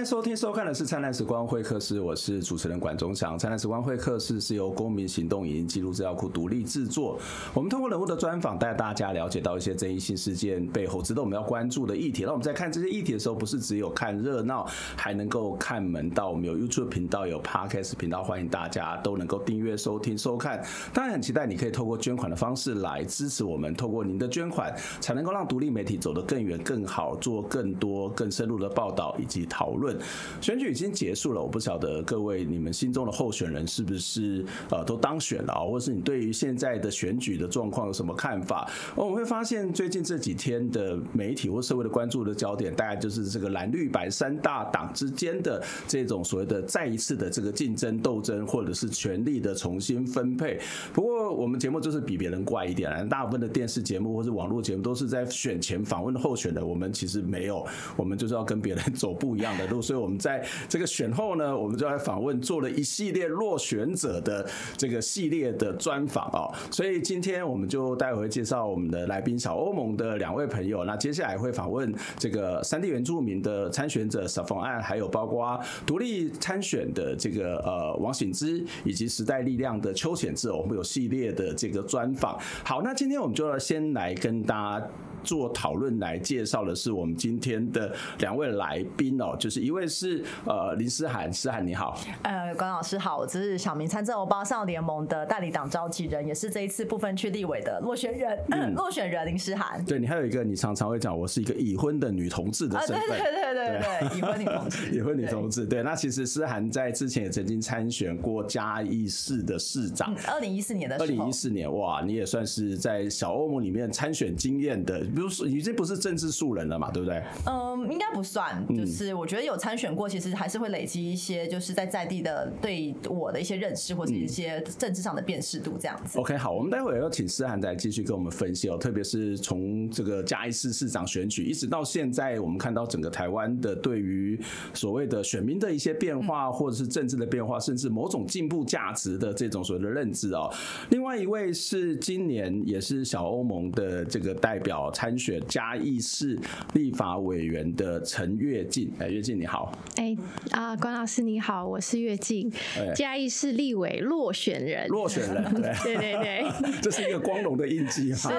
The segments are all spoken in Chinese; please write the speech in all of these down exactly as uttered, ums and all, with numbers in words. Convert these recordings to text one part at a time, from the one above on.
在收听收看的是灿烂时光会客室，我是主持人管中祥。灿烂时光会客室是由公民行动影音记录资料库独立制作，我们通过人物的专访带大家了解到一些争议性事件背后值得我们要关注的议题。那我们在看这些议题的时候，不是只有看热闹，还能够看门道。我们有 YouTube 频道，有 Podcast 频道，欢迎大家都能够订阅收听收看。当然很期待你可以透过捐款的方式来支持我们，透过您的捐款才能够让独立媒体走得更远更好，做更多更深入的报道以及讨论。选举已经结束了，我不晓得各位你们心中的候选人是不是呃都当选了啊，或是你对于现在的选举的状况有什么看法？我们会发现最近这几天的媒体或社会的关注的焦点，大概就是这个蓝绿白三大党之间的这种所谓的再一次的这个竞争斗争，或者是权力的重新分配。不过我们节目就是比别人怪一点，大部分的电视节目或是网络节目都是在选前访问候选人，我们其实没有，我们就是要跟别人走不一样的路，所以我们在这个选后呢，我们就来访问，做了一系列落选者的这个系列的专访啊。所以今天我们就待会介绍我们的来宾小欧盟的两位朋友，那接下来会访问这个山地原住民的参选者撒丰安，还有包括独立参选的这个呃王醒之，以及时代力量的邱显智，我们有系列的这个专访。好，那今天我们就要先来跟大家做讨论，来介绍的是我们今天的两位来宾哦，就是一位是呃林诗涵，诗涵你好。 呃，关老师好，我是小民参政欧巴桑联盟的代理党召集人，也是这一次部分区立委的落选人，嗯、落选人林诗涵。 对，你还有一个你常常会讲，我是一个已婚的女同志的身份。 啊、对对对对对对，已婚女同志。 已婚女同志，对。那其实诗涵在之前也曾经参选过嘉义市的市长。 二零一四年的时候。 二零一四年，哇，你也算是在小欧盟里面参选经验的，比如说已经不是政治素人了嘛，对不对？ 嗯，应该不算，就是我觉得有参选过，其实还是会累积一些，就是在在地的对我的一些认识，或者一些政治上的辨识度这样子。 OK， 好，我们待会要请诗涵再继续跟我们分析哦，特别是从这个嘉义市市长选举一直到现在，我们看到整个台湾的对于所谓的选民的一些变化，或者是政治的变化，甚至某种进步价值的这种所谓的认知哦。另外一位是今年也是小欧盟的这个代表参选嘉义市立法委员的陈月静。哎，月静你好。 哎啊，关老师你好，我是月静，嘉义市立委落选人。 落选人，对对对对， 这是一个光荣的印记哈。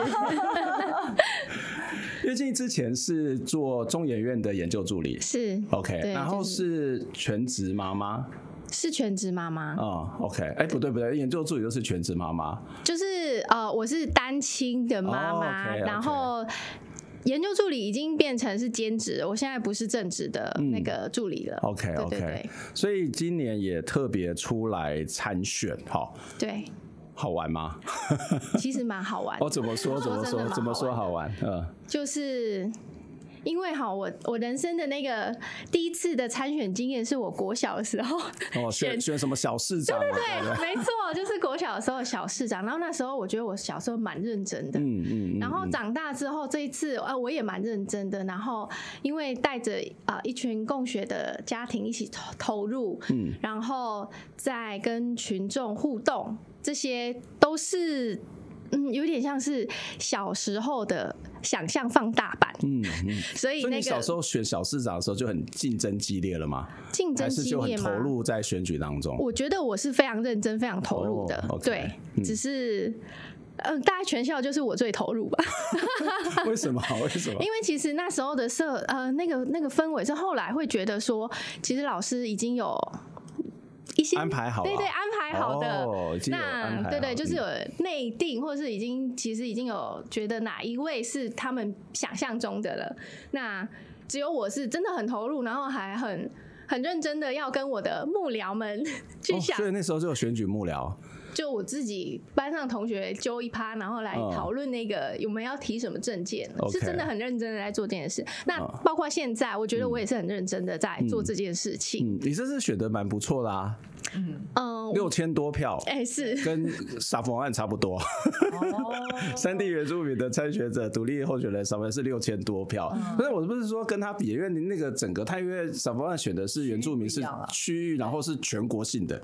月静之前是做中研院的研究助理， 是 OK， 然后是全职妈妈。 是全职妈妈哦 OK， 哎、欸，不对不对，研究助理都是全职妈妈， 就是呃，我是单亲的妈妈， oh, okay, okay. 然后研究助理已经变成是兼职，我现在不是正职的那个助理了。 嗯、OK OK， 对对对， 所以今年也特别出来参选，哈， 对。 好玩吗？ 其实蛮好玩的。 哦，怎么说？怎么说？怎么说好玩？嗯， 就是因为哈，我我人生的那个第一次的参选经验是我国小的时候， 哦，选选什么小市长？ 对对对，没错，就是国小的时候的小市长。然后那时候我觉得我小时候蛮认真的，嗯嗯，然后长大之后这一次啊，我也蛮认真的。然后因为带着啊一群共学的家庭一起投投入，嗯，然后再跟群众互动。这些都是，嗯，有点像是小时候的想象放大版，嗯嗯，所以那个，所以你小时候选小市长的时候就很竞争激烈了吗？ 竞争激烈吗？ 还是就很投入在选举当中？ 我觉得我是非常认真、非常投入的，哦 okay, 对，嗯、只是。嗯，大概全校就是我最投入吧。 为什么？为什么？ 因为其实那时候的社呃那个那个氛围是后来会觉得说，其实老师已经有。一些安排好， 对对，安排好的。 哦、 那对对，就是有内定，或者是已经其实已经有觉得哪一位是他们想象中的了。那只有我是真的很投入，然后还很很认真的要跟我的幕僚们去想。 哦、所以那时候就有选举幕僚。 就我自己班上同学揪一趴，然后来讨论那个我们要提什么政见，嗯、是真的很认真的在做这件事。那包括现在，我觉得我也是很认真的在做这件事情。 嗯嗯、你这次选的蛮不错的啊。嗯，六千多票， 哎、欸、是跟撒丰案差不多。山地原住民的参选者独立候选人撒丰案是六千多票，嗯、但是我不是说跟他比，因为那个整个他因为撒丰案选的是原住民是区域，然后是全国性的，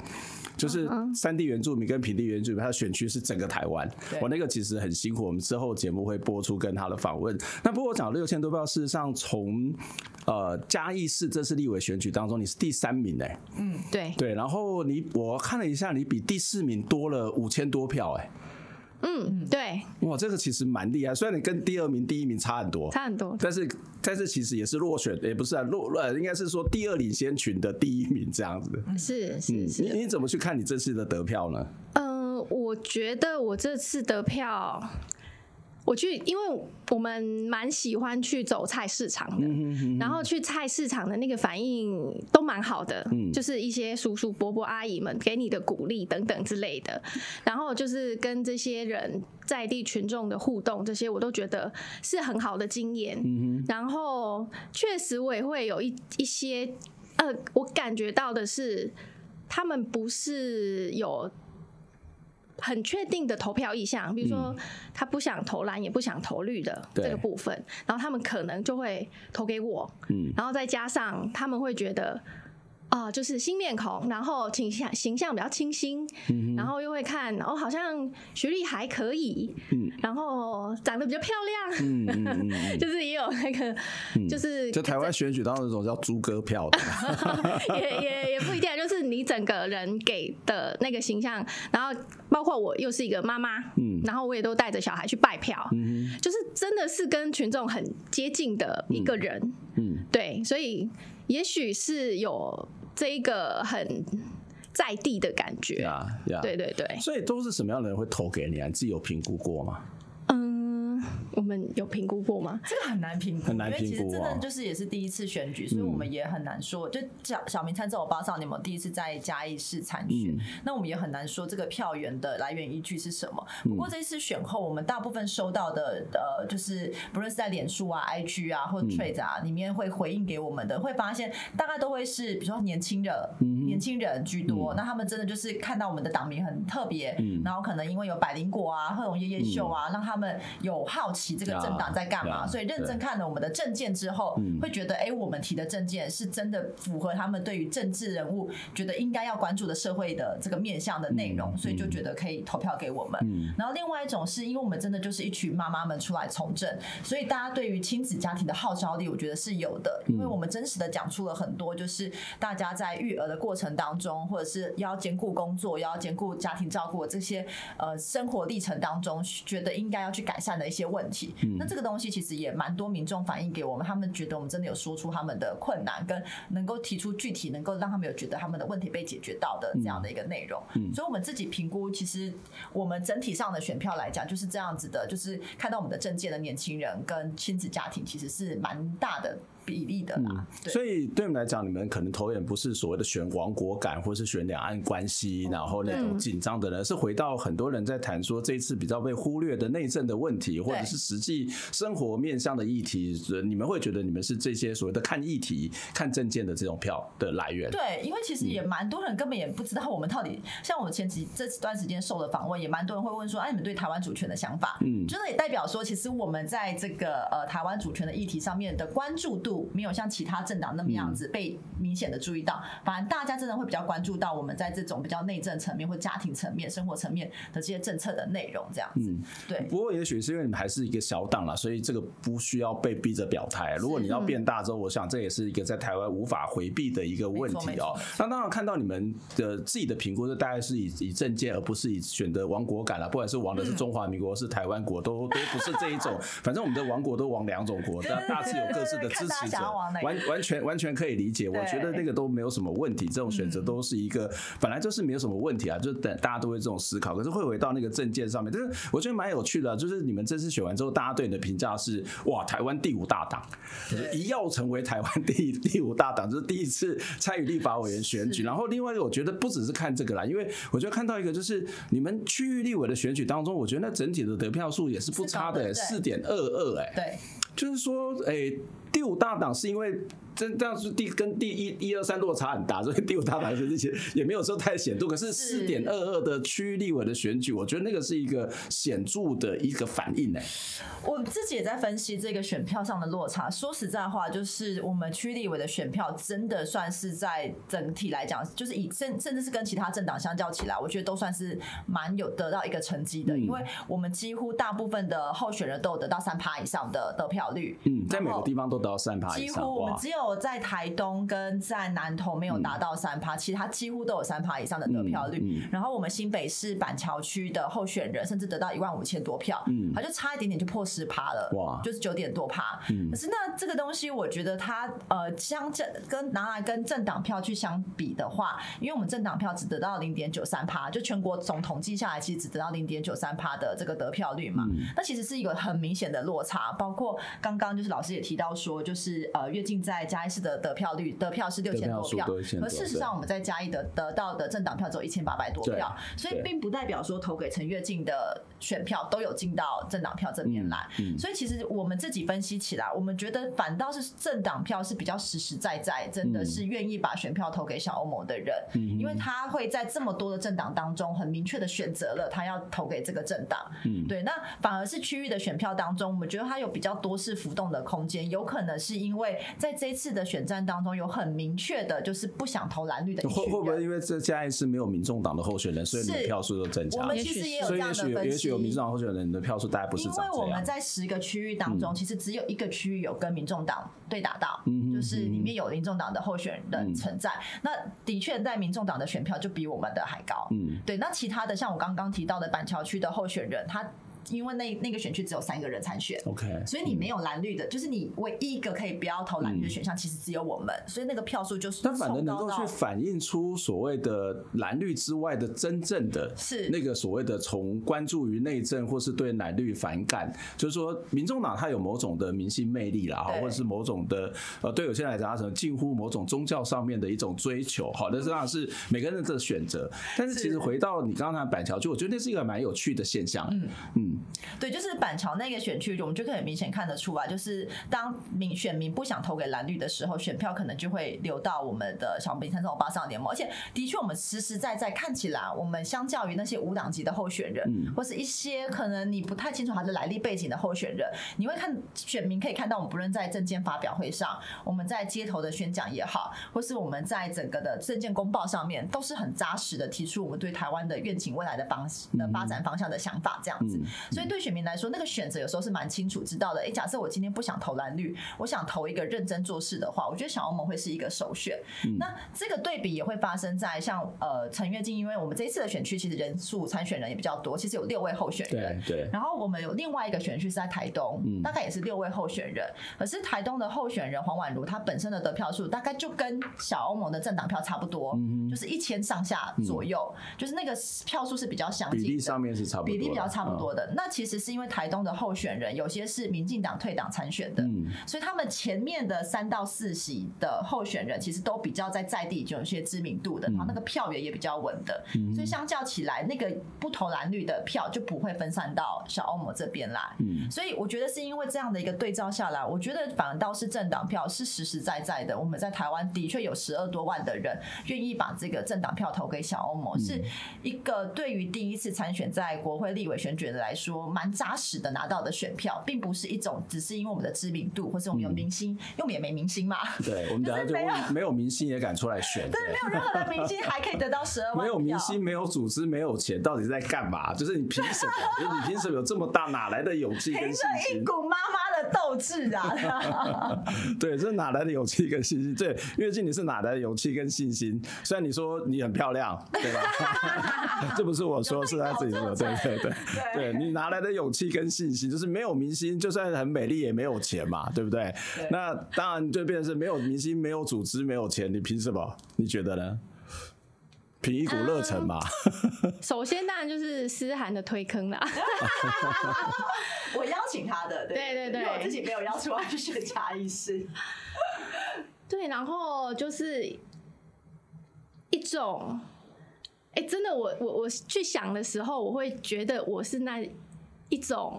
就是山地原住民跟平地原住民，他的选区是整个台湾。我那个其实很辛苦，我们之后节目会播出跟他的访问。那不过我讲六千多票，事实上从呃嘉义市这次立委选举当中，你是第三名哎、欸。 嗯， 对对，然后你我看了一下，你比第四名多了五千多票哎、欸。 嗯，对， 哇，这个其实蛮厉害。虽然你跟第二名、第一名差很多， 差很多， 但是但是其实也是落选，也不是啊，落呃，应该是说第二领先群的第一名这样子。 是是是。 你你怎么去看你这次的得票呢？ 嗯、呃，我觉得我这次得票。我去，因为我们蛮喜欢去走菜市场的，嗯、哼哼然后去菜市场的那个反应都蛮好的，嗯、就是一些叔叔伯伯阿姨们给你的鼓励等等之类的，然后就是跟这些人在地群众的互动，这些我都觉得是很好的经验。嗯、然后确实我也会有一一些，呃，我感觉到的是，他们不是有很确定的投票意向，比如说他不想投蓝也不想投绿的这个部分，然后他们可能就会投给我，嗯，然后再加上他们会觉得啊、呃，就是新面孔，然后形象形象比较清新，嗯、然后又会看哦，好像学历还可以，嗯，然后长得比较漂亮，嗯嗯嗯、就是也有那个，嗯、就是就台湾选举当中那种叫猪哥票的， 也也也不一定，就是你整个人给的那个形象，然后包括我又是一个妈妈，嗯，然后我也都带着小孩去拜票，嗯，就是真的是跟群众很接近的一个人，嗯，嗯对，所以也许是有这一个很在地的感觉， yeah, yeah. 对对对， 所以都是什么样的人会投给你啊？你自己有评估过吗？ 嗯，我们有评估过吗？ 这个很难评估， 很难评估， 因为其实真的就是也是第一次选举，所以我们也很难说。就小小民参政我不知道你们第一次在嘉义市参选，嗯、那我们也很难说这个票源的来源依据是什么。不过这一次选后，我们大部分收到的呃，就是不论是在脸书啊、I G 啊或者 Threads 啊、嗯、里面会回应给我们的，会发现大概都会是比如说年轻人，嗯、年轻人居多。嗯、那他们真的就是看到我们的党名很特别，嗯、然后可能因为有百灵果啊、贺龙夜夜秀啊，嗯、让他们有好奇这个政党在干嘛， yeah, yeah, 所以认真看了我们的政见之后，会觉得哎、欸，我们提的政见是真的符合他们对于政治人物觉得应该要关注的社会的这个面向的内容，所以就觉得可以投票给我们。然后另外一种是因为我们真的就是一群妈妈们出来从政，所以大家对于亲子家庭的号召力，我觉得是有的，因为我们真实的讲出了很多，就是大家在育儿的过程当中，或者是要兼顾工作、要兼顾家庭照顾这些呃生活历程当中，觉得应该要去改善的一些问题。那这个东西其实也蛮多民众反映给我们，他们觉得我们真的有说出他们的困难，跟能够提出具体能够让他们有觉得他们的问题被解决到的这样的一个内容。嗯、所以我们自己评估，其实我们整体上的选票来讲就是这样子的，就是看到我们的政见的年轻人跟亲子家庭其实是蛮大的比例的啦。 嗯、所以对你们来讲，你们可能投也不是所谓的选亡国感，或是选两岸关系，然后那种紧张的人，是回到很多人在谈说这一次比较被忽略的内政的问题，或者是实际生活面向的议题，你们会觉得你们是这些所谓的看议题、看政见的这种票的来源？ 对，因为其实也蛮多人根本也不知道我们到底，像我们前几这段时间受的访问，也蛮多人会问说，哎、啊，你们对台湾主权的想法？嗯，真的也代表说，其实我们在这个呃台湾主权的议题上面的关注度，没有像其他政党那么样子被明显的注意到，反而大家真的会比较关注到我们在这种比较内政层面或家庭层面、生活层面的这些政策的内容，这样子。嗯，对。 不过也许是因为你们还是一个小党啦，所以这个不需要被逼着表态。如果你要变大之后，我想这也是一个在台湾无法回避的一个问题哦。那当然看到你们的自己的评估，大概是以以政见，而不是以选择亡国感啦。不管是亡的是中华民国，是台湾国，都都不是这一种。反正我们的亡国都亡两种国，大大致有各自的支持者，完完全完全可以理解。我觉得那个都没有什么问题，这种选择都是一个本来就是没有什么问题啊，就等大家都会这种思考。可是会回到那个政见上面，但是我觉得蛮有趣的、啊，就是你们这次选完之后，大家对你的评价是哇，台湾第五大党，一跃成为台湾第第五大党，就是第一次参与立法委员选举。然后另外一个，我觉得不只是看这个啦，因为我觉得看到一个就是你们区域立委的选举当中，我觉得那整体的得票数也是不差的，四点二二，哎， 对， 就是说，哎、欸，第五大党是因为真这样是第跟第一一二三落差很大，所以第五大党选举也没有说太显著。可是四点二二的区域立委的选举，我觉得那个是一个显著的一个反应呢、欸。 我自己也在分析这个选票上的落差。说实在话，就是我们区立委的选票真的算是在整体来讲，就是以甚甚至是跟其他政党相较起来，我觉得都算是蛮有得到一个成绩的，嗯、因为我们几乎大部分的候选人都有得到三趴以上的得票率。 嗯，在每个地方都得到三趴以上。 几乎我们只有在台东跟在南投没有达到三趴，其他几乎都有三趴以上的得票率。嗯嗯、然后我们新北市板桥区的候选人甚至得到一万五千多票，嗯，他就差一点点就破十趴了，哇，就是九点多趴。嗯、可是那这个东西，我觉得它呃相跟拿来跟政党票去相比的话，因为我们政党票只得到零点九三趴，就全国总统计下来，其实只得到零点九三趴的这个得票率嘛，嗯、那其实是一个很明显的落差。包括刚刚就是老师也提到说，就是呃跃进在嘉义市的得票率得票是六千多票，而事实上我们在嘉义的得到的政党票只有一千八百多票，所以并不代表说投给陈跃进的选票都有进到政党票这边来。嗯嗯、所以其实我们自己分析起来，我们觉得反倒是政党票是比较实实在在，真的是愿意把选票投给小欧盟的人，嗯、因为他会在这么多的政党当中很明确的选择了他要投给这个政党。嗯、对，那反而是区域的选票当中，我们觉得它有比较多是浮动的空间，有可能是因为在这一次的选战当中有很明确的就是不想投蓝绿的一群人。 会会不会因为这嘉义市没有民众党的候选人，所以你的票数都增加？ 我们其实也有这样的分析， 所以也许有民众党候选人的票数大概不是长这样。 因为我们在十个区域当中，嗯、其实只有一个区域有跟民众党对打到，嗯、就是里面有民众党的候选人存在。嗯、那的确在民众党的选票就比我们的还高。嗯，对。那其他的像我刚刚提到的板桥区的候选人，他因为那那个选区只有三个人参选 ，OK， 所以你没有蓝绿的，嗯、就是你唯一一个可以不要投蓝绿的选项，嗯、其实只有我们，所以那个票数就是但反而能够去反映出所谓的蓝绿之外的真正的是那个所谓的从关注于内政或是对蓝绿反感，就是说民众党它有某种的明星魅力啦，或者是某种的呃对有些人来讲，它近乎某种宗教上面的一种追求，好，那当然是每个人的选择。但是其实回到你刚刚谈板桥区，我觉得那是一个蛮有趣的现象，嗯嗯。 对，就是板桥那个选区，我们就可以很明显看得出来，就是当民选民不想投给蓝绿的时候，选票可能就会流到我们的小民参政八上联盟。而且的确，我们实实在在看起来，我们相较于那些无党籍的候选人，嗯、或是一些可能你不太清楚他的来历背景的候选人，你会看选民可以看到，我们不论在政见发表会上，我们在街头的宣讲也好，或是我们在整个的政见公报上面，都是很扎实的提出我们对台湾的愿景、未来的方的发展方向的想法，这样子。所以对选民来说，那个选择有时候是蛮清楚知道的。哎，假设我今天不想投蓝绿，我想投一个认真做事的话，我觉得小欧盟会是一个首选。嗯、那这个对比也会发生在像呃陈跃进，因为我们这一次的选区其实人数参选人也比较多，其实有六位候选人。 对。对然后我们有另外一个选区是在台东，嗯、大概也是六位候选人。可是台东的候选人黄婉如，她本身的得票数大概就跟小欧盟的政党票差不多，嗯、就是一千上下左右，嗯、就是那个票数是比较相近的， 比例上面是差不多的， 比例比较差不多的。嗯、那其实是因为台东的候选人有些是民进党退党参选的，嗯、所以他们前面的三到四席的候选人其实都比较在在地就有些知名度的，嗯、然后那个票源也比较稳的，嗯、所以相较起来，那个不投蓝绿的票就不会分散到小欧盟这边来。嗯、所以我觉得是因为这样的一个对照下来，我觉得反倒是政党票是实实在在的。我们在台湾的确有十二多万的人愿意把这个政党票投给小欧盟，嗯、是一个对于第一次参选在国会立委选举的来说蛮扎实的拿到的选票，并不是一种只是因为我们的知名度或是我们有明星，嗯、因为我们也没明星嘛。 对，我们等下就问没有明星也敢出来选， 对，没有任何的明星还可以得到十二万票。 没有明星，没有组织，没有钱，到底是在干嘛？就是你凭什么？你凭什么有这么大？哪来的勇气跟信心？ 凭着一股妈妈的斗志啊！ 对，这哪来的勇气跟信心？对，跃进你是哪来的勇气跟信心？虽然你说你很漂亮，对吧？这不是我说，是他自己说。对对对，对你哪来的勇气跟信心？就是没有明星，就算很美丽也没有钱嘛，对不对？对那当然就变成是没有明星、没有组织、没有钱，你凭什么？你觉得呢？凭一股热忱嘛、 嗯。首先当然就是思涵的推坑啦。 我邀请他的，对对 对, 对， 因为我自己没有邀出来去选嘉义市。 对，然后就是一种，哎、欸，真的我，我我我去想的时候，我会觉得我是那一种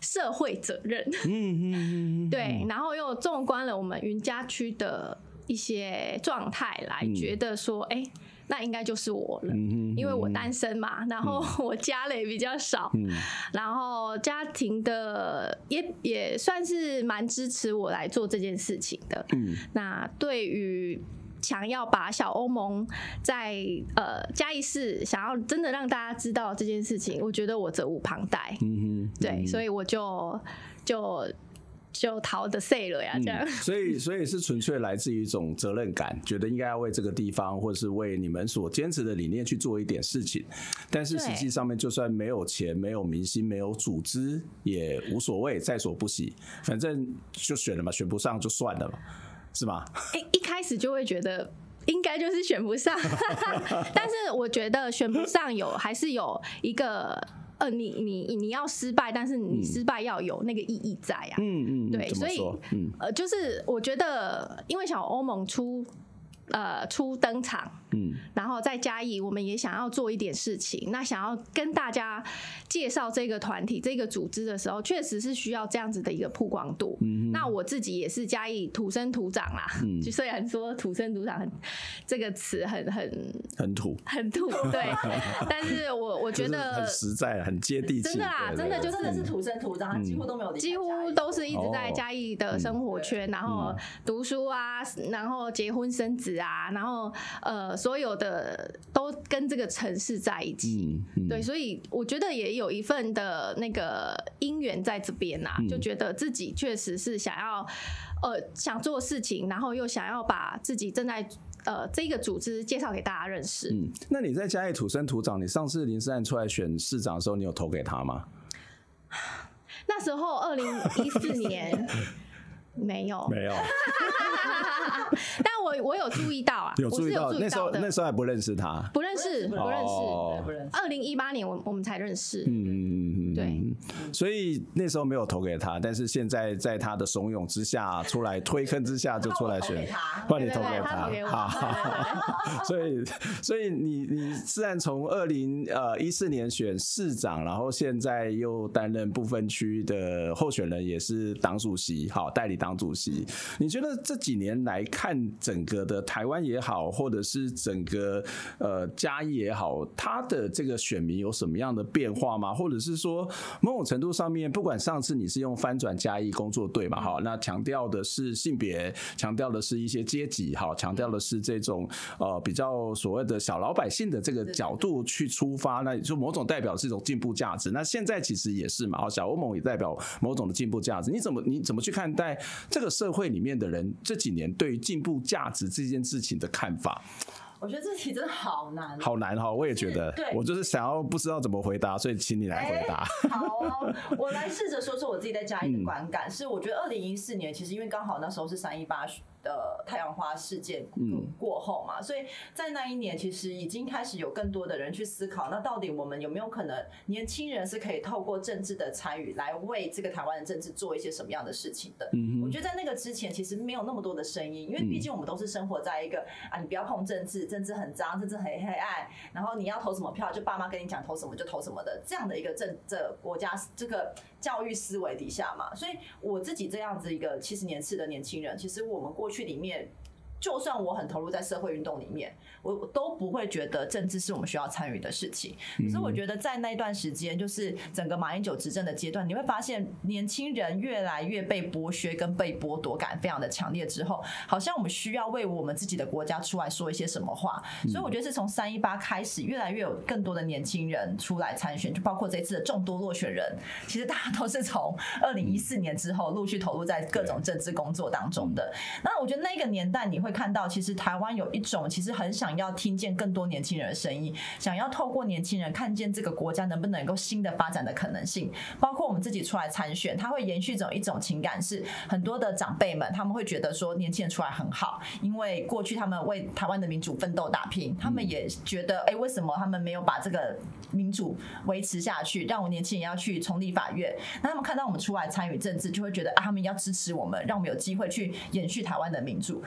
社会责任。嗯嗯嗯，对，然后又纵观了我们云嘉区的一些状态来觉得说，哎、欸，那应该就是我了，因为我单身嘛，然后我家里也比较少，然后家庭的也也算是蛮支持我来做这件事情的。那对于想要把小欧盟在呃嘉义市想要真的让大家知道这件事情，我觉得我责无旁贷。对，所以我就就。就逃的 say 了呀，这样、嗯， 所以所以是纯粹来自于一种责任感，觉得应该要为这个地方或是为你们所坚持的理念去做一点事情，但是实际上面就算没有钱、没有明星、没有组织也无所谓，在所不惜，反正就选了嘛，选不上就算了嘛，是吗？ 一一开始就会觉得。应该就是选不上，但是我觉得选不上有还是有一个呃，你你你要失败，但是你失败要有那个意义在啊。嗯嗯，对，所以嗯呃，就是我觉得，因为小欧盟出呃初登场，嗯，然后在嘉义，我们也想要做一点事情，那想要跟大家介绍这个团体、这个组织的时候，确实是需要这样子的一个曝光度。嗯，那我自己也是嘉义土生土长啦，嗯，就虽然说土生土长很这个词很很很土很土，对，但是我我觉得很实在，很接地气， 真的啦，真的就真的是土生土长，他几乎都没有离开嘉义， 几乎都是一直在嘉义的生活圈，然后读书啊，然后结婚生子啊，然后呃所有的都跟这个城市在一起，嗯嗯、对，所以我觉得也有一份的那个因缘在这边啊，嗯、就觉得自己确实是想要呃想做事情，然后又想要把自己正在呃这个组织介绍给大家认识。 嗯，那你在嘉义土生土长，你上次林思翰出来选市长的时候，你有投给他吗？ 那时候二零一四年。没有， 没有。 但我我有注意到啊， 有注意到， 我是有注意到的。 那时候那时候还不认识他， 不认识，不认哦、 识。二零一八年我我们才认识， 嗯嗯嗯， 对。 所以那时候没有投给他，但是现在在他的怂恿之下，出来推坑之下就出来选，换你投给他，好。所以所以你你虽然从二零呃一四年选市长，然后现在又担任不分区的候选人，也是党主席，好代理党。党主席，你觉得这几年来看，整个的台湾也好，或者是整个呃嘉义也好，他的这个选民有什么样的变化吗？或者是说，某种程度上面，不管上次你是用翻转嘉义工作队嘛，好，那强调的是性别，强调的是一些阶级，好，强调的是这种呃比较所谓的小老百姓的这个角度去出发，那就某种代表是一种进步价值。那现在其实也是嘛，小欧盟也代表某种的进步价值。你怎么你怎么去看待这个社会里面的人这几年对于进步价值这件事情的看法？ 我觉得这题真的好难， 好难哈！我也觉得，我就是想要不知道怎么回答，所以请你来回答。 欸、好、哦，我来试着说说我自己在嘉义的观感。嗯、是我觉得二零一四年其实因为刚好那时候是三一八的太阳花事件过后嘛，嗯、所以在那一年其实已经开始有更多的人去思考，那到底我们有没有可能年轻人是可以透过政治的参与来为这个台湾的政治做一些什么样的事情的？嗯、我觉得在那个之前其实没有那么多的声音，因为毕竟我们都是生活在一个啊，你不要碰政治，政治很脏，政治很黑暗，然后你要投什么票，就爸妈跟你讲投什么就投什么的这样的一个政这国家这个教育思维底下嘛，所以我自己这样子一个七十年次的年轻人，其实我们过去里面。就算我很投入在社会运动里面，我都不会觉得政治是我们需要参与的事情。可是我觉得在那段时间，就是整个马英九执政的阶段，你会发现年轻人越来越被剥削跟被剥夺感非常的强烈之后，好像我们需要为我们自己的国家出来说一些什么话。所以我觉得是从三一八开始，越来越有更多的年轻人出来参选，就包括这次的众多落选人，其实大家都是从二零一四年之后陆续投入在各种政治工作当中的。那我觉得那个年代你会。会看到，其实台湾有一种其实很想要听见更多年轻人的声音，想要透过年轻人看见这个国家能不能够新的发展的可能性。包括我们自己出来参选，他会延续着一种情感，是很多的长辈们他们会觉得说年轻人出来很好，因为过去他们为台湾的民主奋斗打拼，他们也觉得哎、欸，为什么他们没有把这个民主维持下去，让我年轻人要去重立法院？那他们看到我们出来参与政治，就会觉得啊，他们要支持我们，让我们有机会去延续台湾的民主。我觉得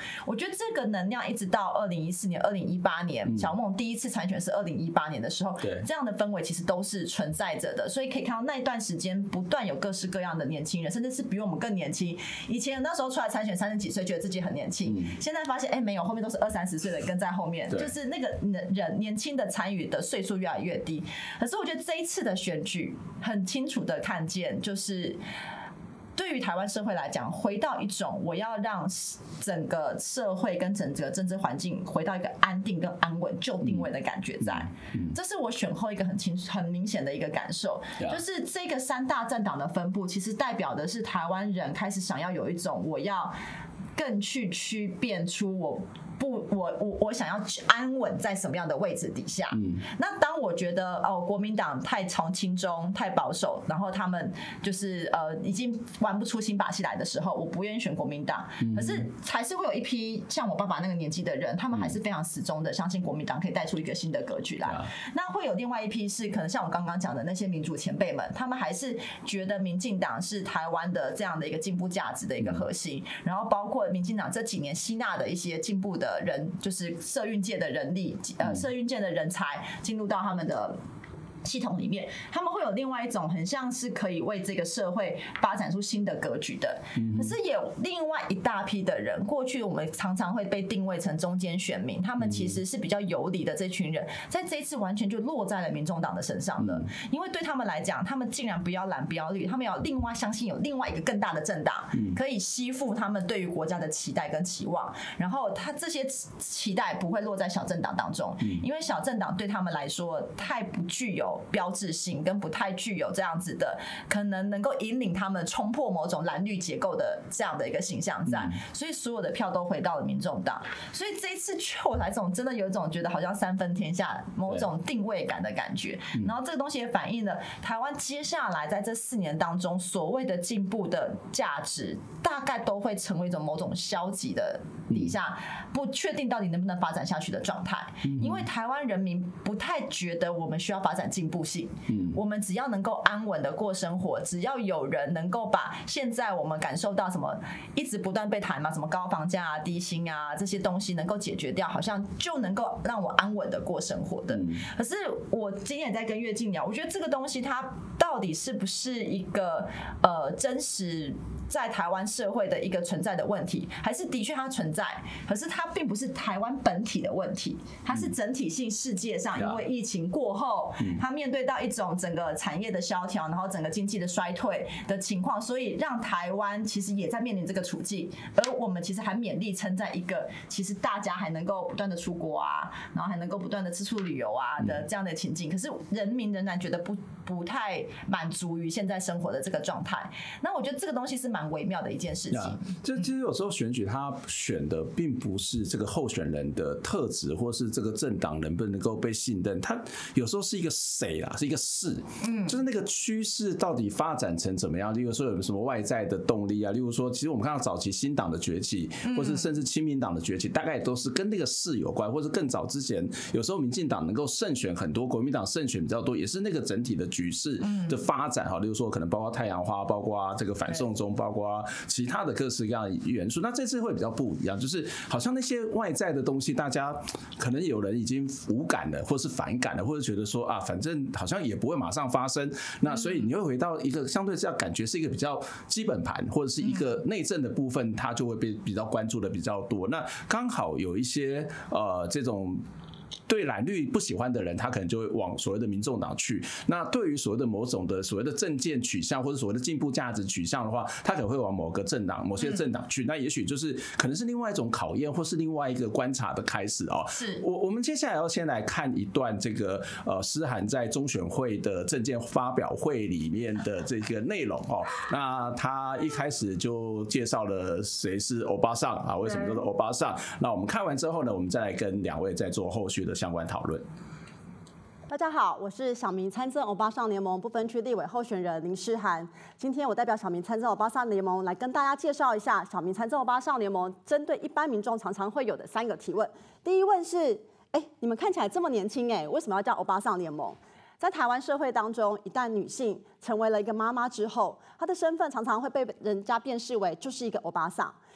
得这个能量一直到二零一四年、二零一八年，嗯、小梦第一次参选是二零一八年的时候，这样的氛围其实都是存在着的。所以可以看到那一段时间不断有各式各样的年轻人，甚至是比我们更年轻。以前那时候出来参选三十几岁，觉得自己很年轻，嗯、现在发现哎、欸、没有，后面都是二三十岁的跟在后面，就是那个人年轻的参与的岁数越来越低。可是我觉得这一次的选举很清楚的看见，就是对于台湾社会来讲，回到一种我要让整个社会跟整个政治环境回到一个安定跟安稳就定位的感觉在，这是我选后一个很清很明显的一个感受，就是这个三大政党的分布，其实代表的是台湾人开始想要有一种我要更去区辨出我。不，我我我想要安稳在什么样的位置底下？嗯，那当我觉得哦，国民党太从亲中、太保守，然后他们就是呃已经玩不出新把戏来的时候，我不愿意选国民党。嗯、可是还是会有一批像我爸爸那个年纪的人，他们还是非常始终的相信国民党可以带出一个新的格局来。嗯、那会有另外一批是可能像我刚刚讲的那些民主前辈们，他们还是觉得民进党是台湾的这样的一个进步价值的一个核心，嗯、然后包括民进党这几年吸纳的一些进步的人，就是社运界的人力，呃，社运界的人才进入到他们的系统里面，他们会有另外一种很像是可以为这个社会发展出新的格局的。可是也有另外一大批的人，过去我们常常会被定位成中间选民，他们其实是比较游离的这群人，在这一次完全就落在了民众党的身上的。因为对他们来讲，他们竟然不要蓝不要绿，他们要另外相信有另外一个更大的政党可以吸附他们对于国家的期待跟期望，然后他这些期待不会落在小政党当中，因为小政党对他们来说太不具有标志性，跟不太具有这样子的可能能够引领他们冲破某种蓝绿结构的这样的一个形象在，所以所有的票都回到了民众党。所以这一次我来总真的有一种觉得好像三分天下某种定位感的感觉，然后这个东西也反映了台湾接下来在这四年当中所谓的进步的价值大概都会成为一种某种消极的底下不确定到底能不能发展下去的状态，因为台湾人民不太觉得我们需要发展进步性，我们只要能够安稳的过生活，只要有人能够把现在我们感受到什么一直不断被谈嘛，什么高房价啊、低薪啊这些东西能够解决掉，好像就能够让我安稳的过生活的。可是我今天也在跟岳静聊，我觉得这个东西它到底是不是一个呃真实在台湾社会的一个存在的问题，还是的确它存在，可是它并不是台湾本体的问题，它是整体性世界上因为疫情过后，它面对到一种整个产业的萧条，然后整个经济的衰退的情况，所以让台湾其实也在面临这个处境，而我们其实还勉力撑在一个其实大家还能够不断的出国啊，然后还能够不断的四处旅游啊的这样的情境，可是人民仍然觉得不不太满足于现在生活的这个状态。那我觉得这个东西是蛮微妙的一件事情。 就其实有时候选举他选的并不是这个候选人的特质，或是这个政党能不能够被信任，他有时候是一个谁啦，是一个事，嗯，就是那个趋势到底发展成怎么样？例如说有什么外在的动力啊，例如说，其实我们看到早期新党的崛起，或是甚至亲民党的崛起，大概也都是跟那个事有关，或是更早之前，有时候民进党能够胜选很多，国民党胜选比较多，也是那个整体的局势的发展哈。例如说，可能包括太阳花，包括这个反送中，包括其他的各式各样的元素。那这次会比较不一样，就是好像那些外在的东西，大家可能有人已经无感了，或是反感了，或者觉得说啊，反正好像也不会马上发生。那所以你会回到一个相对这样感觉是一个比较基本盘，或者是一个内政的部分，它就会被比较关注的比较多。那刚好有一些呃这种对蓝绿不喜欢的人，他可能就会往所谓的民众党去。那对于所谓的某种的所谓的政见取向，或者所谓的进步价值取向的话，他可能会往某个政党、某些政党去。嗯、那也许就是可能是另外一种考验，或是另外一个观察的开始哦。 是我我们接下来要先来看一段这个呃诗涵在中选会的政见发表会里面的这个内容哦。那他一开始就介绍了谁是欧巴桑啊，为什么叫做欧巴桑？那我们看完之后呢，我们再来跟两位再做后续的相关讨论。 大家好，我是小民参政欧巴桑联盟不分区立委候选人林诗涵。今天我代表小民参政欧巴桑联盟来跟大家介绍一下小民参政欧巴桑联盟针对一般民众常常会有的三个提问。第一问是，哎，你们看起来这么年轻，哎，为什么要叫欧巴桑联盟？在台湾社会当中，一旦女性成为了一个妈妈之后，她的身份常常会被人家辨识为就是一个欧巴桑。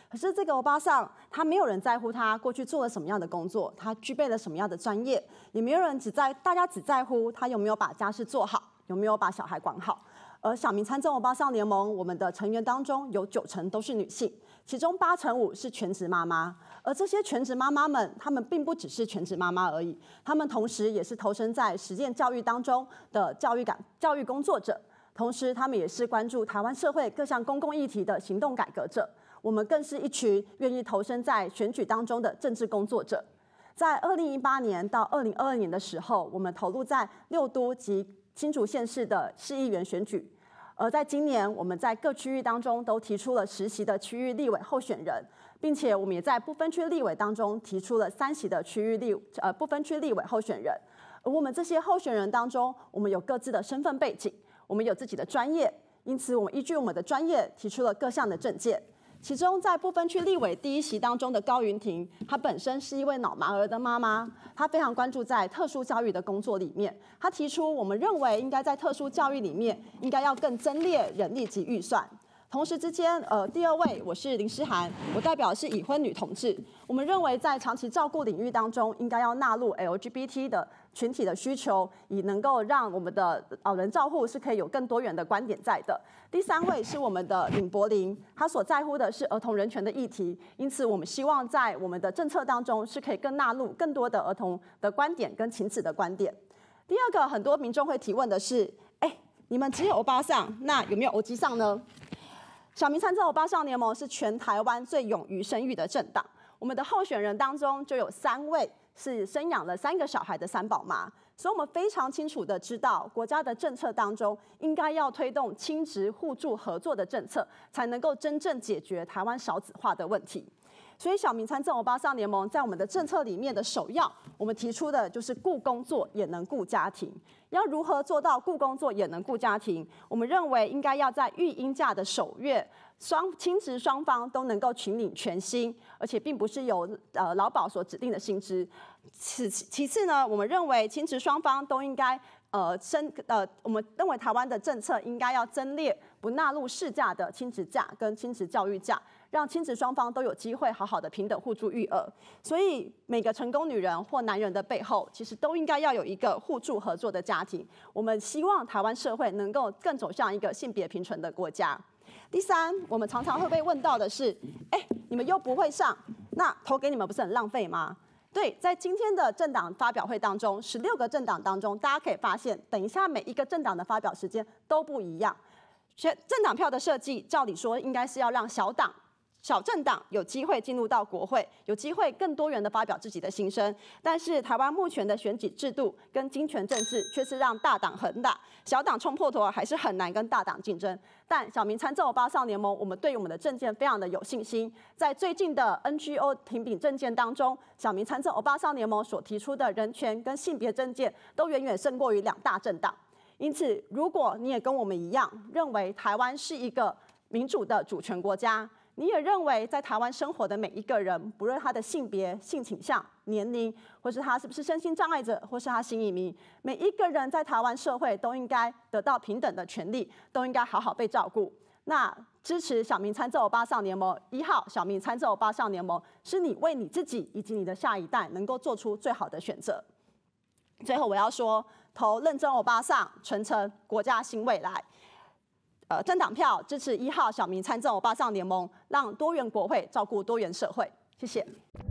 可是这个欧巴桑，他没有人在乎他过去做了什么样的工作，他具备了什么样的专业，也没有人只在大家只在乎他有没有把家事做好，有没有把小孩管好。而小民参政欧巴桑联盟，我们的成员当中有九成都是女性，其中八成五是全职妈妈。而这些全职妈妈们，她们并不只是全职妈妈而已，她们同时也是投身在实践教育当中的教育感教育工作者，同时她们也是关注台湾社会各项公共议题的行动改革者。我们更是一群愿意投身在选举当中的政治工作者。在二零一八年到二零二二年的时候，我们投入在六都及新竹县市的市议员选举。而在今年，我们在各区域当中都提出了十席的区域立委候选人，并且我们也在不分区立委当中提出了三席的区域立呃不分区立委候选人。而我们这些候选人当中，我们有各自的身份背景，我们有自己的专业，因此我们依据我们的专业提出了各项的政见。其中，在不分区立委第一席当中的高云婷，她本身是一位脑麻儿的妈妈，她非常关注在特殊教育的工作里面。她提出，我们认为应该在特殊教育里面，应该要更增列人力及预算。同时之间，呃，第二位我是林诗涵，我代表的是已婚女同志。我们认为在长期照顾领域当中，应该要纳入 L G B T 的群体的需求，以能够让我们的老人照护是可以有更多元的观点在的。第三位是我们的林柏林，他所在乎的是儿童人权的议题，因此我们希望在我们的政策当中是可以更纳入更多的儿童的观点跟亲子的观点。第二个，很多民众会提问的是，哎，你们只有欧巴桑，那有没有欧基桑呢？小民参政欧巴桑联盟是全台湾最勇于生育的政党，我们的候选人当中就有三位是生养了三个小孩的三宝妈，所以我们非常清楚的知道，国家的政策当中应该要推动亲职互助合作的政策，才能够真正解决台湾少子化的问题。所以小民参政欧巴桑联盟在我们的政策里面的首要，我们提出的就是顾工作也能顾家庭。要如何做到顾工作也能顾家庭？我们认为应该要在育婴假的首月，双亲职双方都能够群领全薪，而且并不是由呃劳保所指定的薪资。其其次呢，我们认为亲职双方都应该呃生呃，我们认为台湾的政策应该要增列不纳入事假的亲职假跟亲职教育假，让亲职双方都有机会好好的平等互助育儿。所以每个成功女人或男人的背后，其实都应该要有一个互助合作的家庭。我们希望台湾社会能够更走向一个性别平权的国家。第三，我们常常会被问到的是，哎，你们又不会上，那投给你们不是很浪费吗？对，在今天的政党发表会当中，十六个政党当中，大家可以发现，等一下每一个政党的发表时间都不一样。政党票的设计，照理说应该是要让小党、小政党有机会进入到国会，有机会更多元的发表自己的心声。但是台湾目前的选举制度跟金权政治，却是让大党横打，小党冲破头，还是很难跟大党竞争。但小民参政欧巴桑联盟，我们对我们的政见非常的有信心。在最近的 N G O 评比政见当中，小民参政欧巴桑联盟所提出的人权跟性别政见，都远远胜过于两大政党。因此，如果你也跟我们一样，认为台湾是一个民主的主权国家，你也认为在台湾生活的每一个人，不论他的性别、性倾向、年龄，或是他是不是身心障碍者，或是他新移民，每一个人在台湾社会都应该得到平等的权利，都应该好好被照顾。那支持小民参政欧巴桑联盟一号小民参政欧巴桑联盟，是你为你自己以及你的下一代能够做出最好的选择。最后我要说，投认真欧巴桑，传承国家新未来。呃，政党票支持一号小民参政欧巴桑联盟，让多元国会照顾多元社会。谢谢。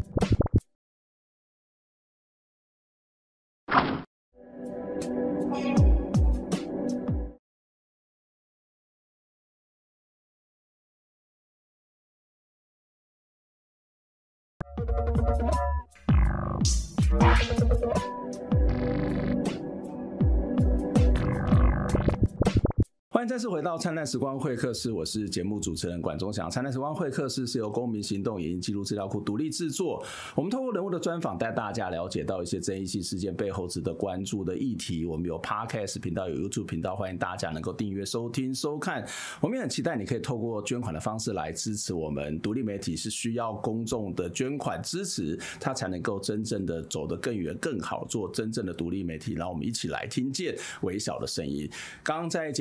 欢迎再次回到灿烂时光会客室，我是节目主持人管中祥。灿烂时光会客室是由公民行动影音记录资料库独立制作，我们透过人物的专访带大家了解到一些争议性事件背后值得关注的议题。我们有 Podcast 频道，有 YouTube 频道，欢迎大家能够订阅收听收看。我们也很期待你可以透过捐款的方式来支持我们。独立媒体是需要公众的捐款支持，它才能够真正的走得更远更好，做真正的独立媒体。让我们一起来听见微小的声音。刚刚在节目当中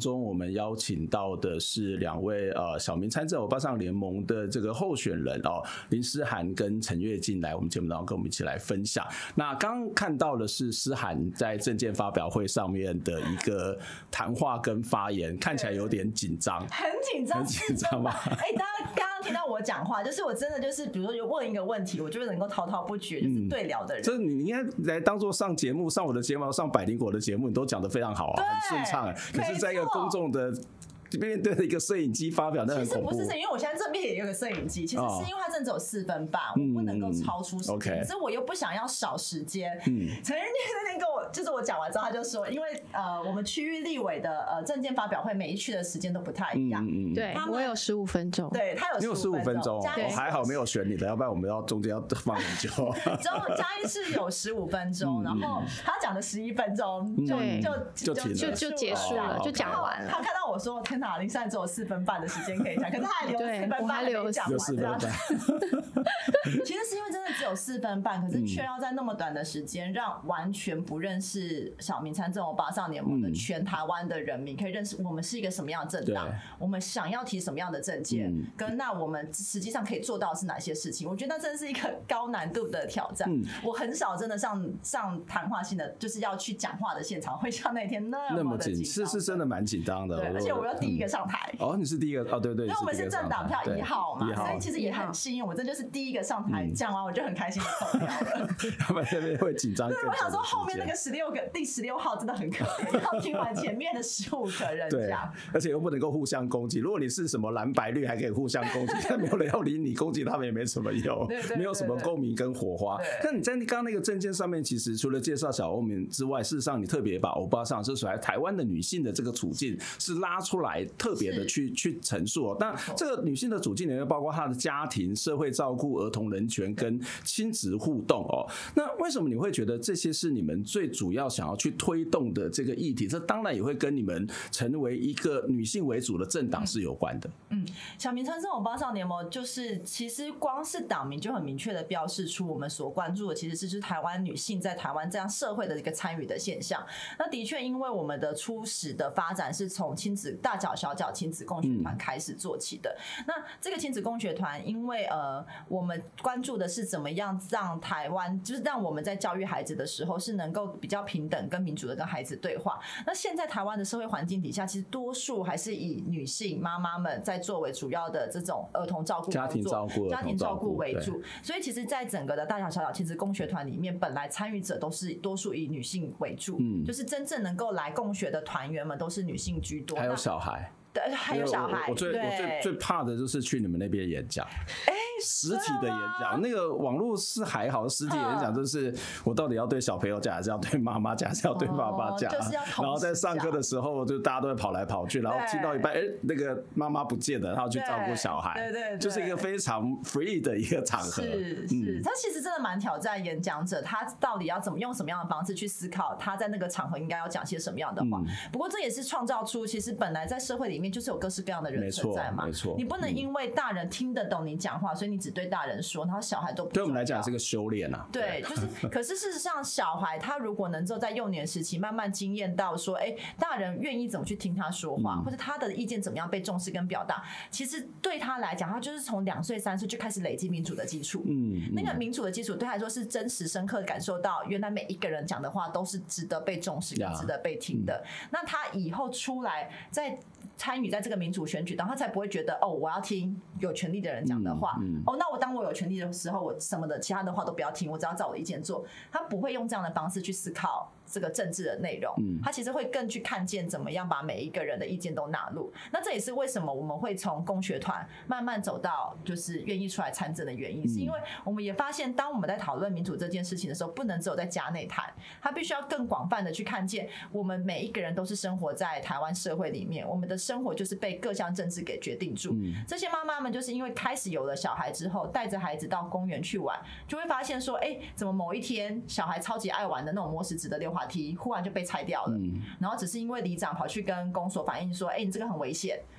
中，我们邀请到的是两位呃小民参政欧巴桑联盟的这个候选人哦，林诗涵跟陈月静来我们节目当中跟我们一起来分享。那刚刚看到的是诗涵在政见发表会上面的一个谈话跟发言，看起来有点紧张， 很紧张， 很紧张吗？ 哎、欸，大家刚刚听到我讲话，就是我真的就是，比如说问一个问题，我就能够滔滔不绝，就是对聊的人。 这、嗯、你应该来当做上节目，上我的节目，上百灵果的节目，你都讲得非常好啊，很顺畅。可是，在一个公众的面对着一个摄影机发表，那很恐怖。 其实不是，因为我现在这边也有个摄影机，其实是因为它真的只有四分半，哦、我不能够超出时间，可、嗯、是我又不想要少时间。嗯，陈仁健那天跟我，就是我讲完之后，他就说，因为呃，我们区域立委的呃政见发表会，每一区的时间都不太一样。 嗯嗯，对，我有十五分钟， 对他有十五分钟， 我还好没有选你的，要不然我们要中间要放很久。 嘉义市有十五分钟，然后他讲的十一分钟就就就就就结束了，就讲完了。 他看到我说：“天哪，林珊只有四分半的时间可以讲，可是他还留四分半没讲完。”这样子。其实是因为真的只有四分半，可是却要在那么短的时间，让完全不认识小民参政欧巴桑联盟的全台湾的人民可以认识我们是一个什么样的政党，我们想要提什么样的政见，嗯、跟那我们实际上可以做到的是哪些事情。我觉得那真的是一个高难度的挑战。嗯、我很少真的上上谈话性的，就是要去讲话的现场，会像那天那么的紧张， 是是真的蛮紧张的。 对，而且我又第一个上台。 嗯、哦，你是第一个哦，对对， 因为我们是政党票一号嘛，所以其实也很幸运，我真就是第一个上台讲、嗯、完，我就很开心的走掉了。 要不然这边会紧张。 对，我想说后面那个十六个第十六号真的很可怜，要听完前面的十五个人讲， 而且又不能够互相攻击。如果你是什么蓝白绿，还可以互相攻击，但没有人要理你，攻击他们也没什么用， 对对对对， 没有什么共鸣跟火花。但你在刚刚那个政见上面，其实除了介绍小欧民之外，事实上你特别把欧巴桑是属于台湾的女性的这个处境是拉出来，特别的去去陈述、哦。但这个女性的处境里面包括她的家庭、社会照顾、儿童人权跟亲子互动哦。那为什么你会觉得这些是你们最主要想要去推动的这个议题？这当然也会跟你们成为一个女性为主的政党是有关的。 嗯，小民参政欧巴桑联盟就是其实光是党名就很明确的标示出我们所关注的其实是就是台湾女性在台湾这样社会的一个参与的现象。那的确，因为我们的初始的发展是从亲子大脚小脚亲子共学团开始做起的。嗯、那这个亲子共学团，因为呃我们关注的是怎么样让台湾，就是让我们在教育孩子的时候是能够比较平等跟民主的跟孩子对话。那现在台湾的社会环境底下，其实多数还是以女性妈妈们在作为主要的这种儿童照顾、 家庭照顾、 家庭照顾为主。所以其实，在整个的大小小小亲子共学团里面，本来参与者都是多数以女性为主，嗯、就是真正能够来共学的团员们都是女性居多， 还有小孩。 对，还有小孩。 我最我最最怕的就是去你们那边演讲，哎、欸，实体的演讲，那个网络是还好，实体演讲就是我到底要对小朋友讲，还是要对妈妈讲，还是要对爸爸讲？哦、就是要然后在上课的时候，就大家都会跑来跑去，然后听到一半，哎、欸，那个妈妈不见了，然后去照顾小孩， 对 对, 对， 就是一个非常 free 的一个场合。 是是，他、嗯、其实真的蛮挑战演讲者，他到底要怎么用什么样的方式去思考，他在那个场合应该要讲些什么样的话。嗯、不过这也是创造出，其实本来在社会里面就是有各式各样的人存在嘛， 没错， 你不能因为大人听得懂你讲话，所以你只对大人说，然后小孩都不重要。 对我们来讲是个修炼啊。 对，就是，可是事实上，小孩他如果能够在幼年时期慢慢经验到说，哎、欸，大人愿意怎么去听他说话，嗯、或者他的意见怎么样被重视跟表达，其实对他来讲，他就是从两岁三岁就开始累积民主的基础。嗯，那个民主的基础对他来说是真实深刻感受到，原来每一个人讲的话都是值得被重视、值得被听的。嗯、那他以后出来在参与在这个民主选举，然后他才不会觉得哦，我要听有权利的人讲的话，嗯嗯、哦，那我当我有权利的时候，我什么的其他的话都不要听，我只要照我的意见做。他不会用这样的方式去思考这个政治的内容，嗯、他其实会更去看见怎么样把每一个人的意见都纳入。那这也是为什么我们会从共学团慢慢走到就是愿意出来参政的原因，嗯、是因为我们也发现，当我们在讨论民主这件事情的时候，不能只有在家内谈，他必须要更广泛的去看见，我们每一个人都是生活在台湾社会里面，我们的生活就是被各项政治给决定住。嗯、这些妈妈们就是因为开始有了小孩之后，带着孩子到公园去玩，就会发现说，哎、欸，怎么某一天小孩超级爱玩的那种磨石子的溜滑梯，忽然就被拆掉了。嗯、然后只是因为里长跑去跟公所反映说，哎、欸，你这个很危险，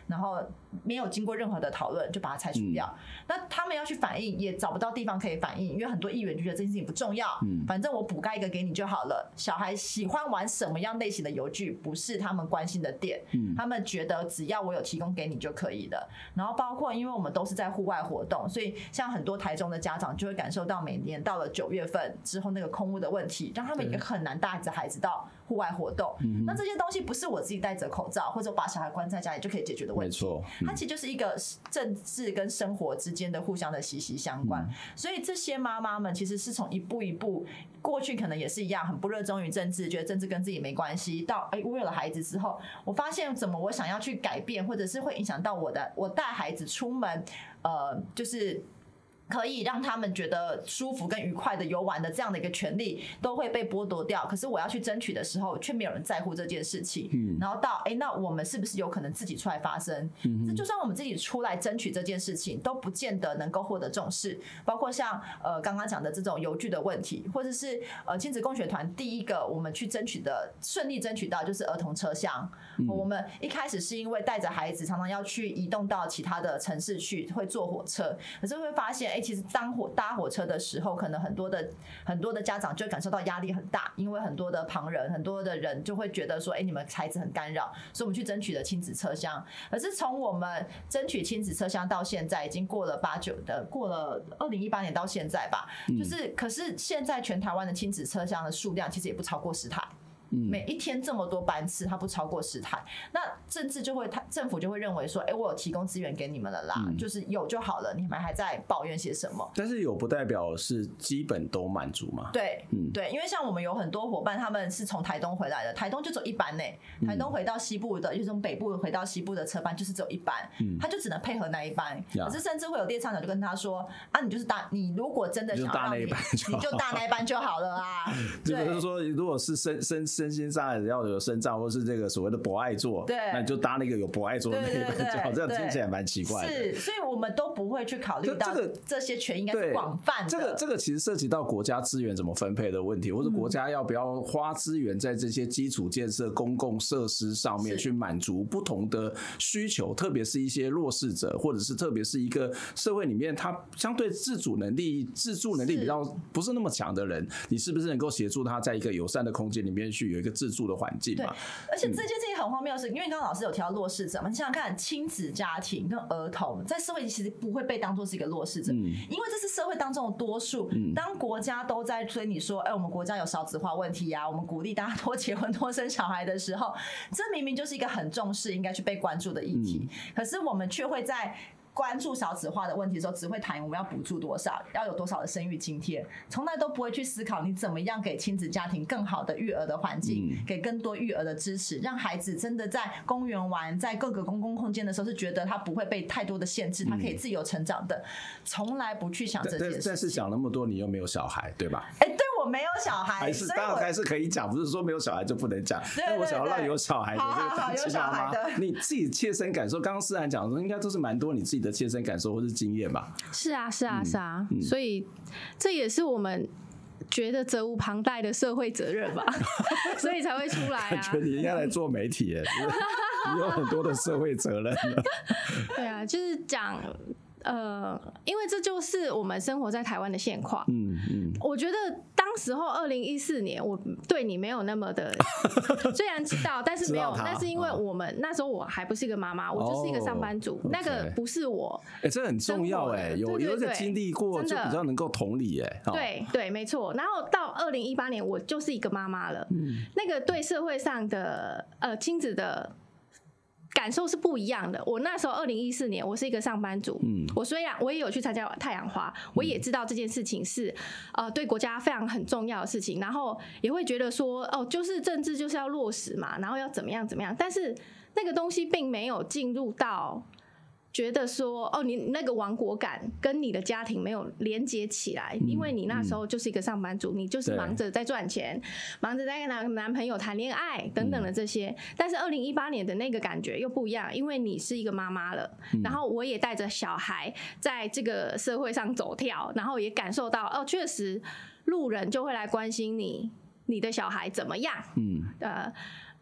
然后没有经过任何的讨论就把它拆除掉。嗯、那他们要去反映，也找不到地方可以反映，因为很多议员就觉得这件事情不重要，嗯、反正我补盖一个给你就好了。小孩喜欢玩什么样类型的游具，不是他们关心的点，嗯、他们觉得只要我有提供给你就可以了。然后包括因为我们都是在户外活动，所以像很多台中的家长就会感受到，每年到了九月份之后那个空污的问题，让他们也很难带着孩子到户外活动。嗯、那这些东西不是我自己戴着口罩或者把小孩关在家里就可以解决的问题，嗯、它其实就是一个政治跟生活之间的互相的息息相关。嗯、所以这些妈妈们其实是从一步一步，过去可能也是一样，很不热衷于政治，觉得政治跟自己没关系。到哎，我有了孩子之后，我发现怎么我想要去改变，或者是会影响到我的，我带孩子出门，呃，就是可以让他们觉得舒服跟愉快的游玩的这样的一个权利都会被剥夺掉。可是我要去争取的时候，却没有人在乎这件事情。嗯、然后到哎，那我们是不是有可能自己出来发声？嗯、就算我们自己出来争取这件事情，都不见得能够获得重视。包括像呃刚刚讲的这种游具的问题，或者是呃亲子共学团第一个我们去争取的顺利争取到就是儿童车厢。嗯、我们一开始是因为带着孩子常常要去移动到其他的城市去，会坐火车，可是会发现哎。其实当火搭火车的时候，可能很多的很多的家长就会感受到压力很大，因为很多的旁人、很多的人就会觉得说，哎，你们孩子很干扰，所以我们去争取了亲子车厢。可是从我们争取亲子车厢到现在，已经过了八九的，过了二零一八年到现在吧，嗯、就是可是现在全台湾的亲子车厢的数量其实也不超过十台。每一天这么多班次，它不超过十台，那政治就会，政府就会认为说，哎、欸，我有提供资源给你们了啦，嗯、就是有就好了，你们还在抱怨些什么？ 但是有不代表是基本都满足嘛？ 对，嗯，对，因为像我们有很多伙伴，他们是从台东回来的，台东就只有一班呢，台东回到西部的，就是从北部回到西部的车班就是只有一班，嗯、他就只能配合那一班，嗯、可是甚至会有列车长就跟他说，啊，你就是搭，你如果真的想要让你，你就搭那一班就好了啊。 就是说，如果是身身身心障碍要有身障，或是这个所谓的博爱座， 对， 那你就搭那个有博爱座的那一班就好。这样听起来蛮奇怪的。 是，所以我们都不会去考虑到这些权应该是广泛的。 这个这个其实涉及到国家资源怎么分配的问题，或者国家要不要花资源在这些基础建设、公共设施上面去满足不同的需求，特别是一些弱势者，或者是特别是一个社会里面他相对自主能力、自助能力比较不是那么强的人，你是不是能够协助他在一个友善的空间里面去有一个自助的环境嘛？ 对，而且这件事情很荒谬的是，因为刚刚老师有提到弱势者嘛，你想想看，亲子家庭跟儿童在社会其实不会被当作是一个弱势者，嗯、因为这是社会当中的多数。嗯、当国家都在推你说，哎、欸，我们国家有少子化问题啊，我们鼓励大家多结婚、多生小孩的时候，这明明就是一个很重视、应该去被关注的议题，嗯、可是我们却会在关注少子化的问题的时候，只会谈我们要补助多少，要有多少的生育津贴，从来都不会去思考你怎么样给亲子家庭更好的育儿的环境，嗯、给更多育儿的支持，让孩子真的在公园玩，在各个公共空间的时候是觉得他不会被太多的限制，嗯、他可以自由成长的，从来不去想这件事情。 但是讲那么多，你又没有小孩，对吧？ 哎、欸，对。我没有小孩， 还是当然还是可以讲，不是说没有小孩就不能讲。那我想要让有小孩的这个单亲妈妈，你自己切身感受，刚刚思涵讲的应该都是蛮多你自己的切身感受或是经验吧？ 是啊，是啊，是啊，嗯、所以这也是我们觉得责无旁贷的社会责任吧，所以才会出来啊。 感觉你应该来做媒体耶，你有很多的社会责任了。 对啊，就是讲。呃，因为这就是我们生活在台湾的现况。嗯嗯，我觉得当时候二零一四年，我对你没有那么的，虽然知道，但是没有，但是因为我们、哦、那时候我还不是一个妈妈，我就是一个上班族，哦、那个不是我。 哎、欸，这很重要哎，有有一个经历过，就比较能够同理哎。 哦、对对，没错。然后到二零一八年，我就是一个妈妈了。嗯，那个对社会上的呃亲子的感受是不一样的。我那时候二零一四年，我是一个上班族，嗯，我虽然我也有去参加太阳花，我也知道这件事情是呃对国家非常很重要的事情，然后也会觉得说哦，就是政治就是要落实嘛，然后要怎么样怎么样，但是那个东西并没有进入到。觉得说哦，你那个亡国感跟你的家庭没有连接起来，嗯、因为你那时候就是一个上班族，嗯、你就是忙着在赚钱，忙着在跟男男朋友谈恋爱等等的这些。嗯、但是二零一八年的那个感觉又不一样，因为你是一个妈妈了，嗯、然后我也带着小孩在这个社会上走跳，然后也感受到哦，确实路人就会来关心你，你的小孩怎么样？嗯，呃。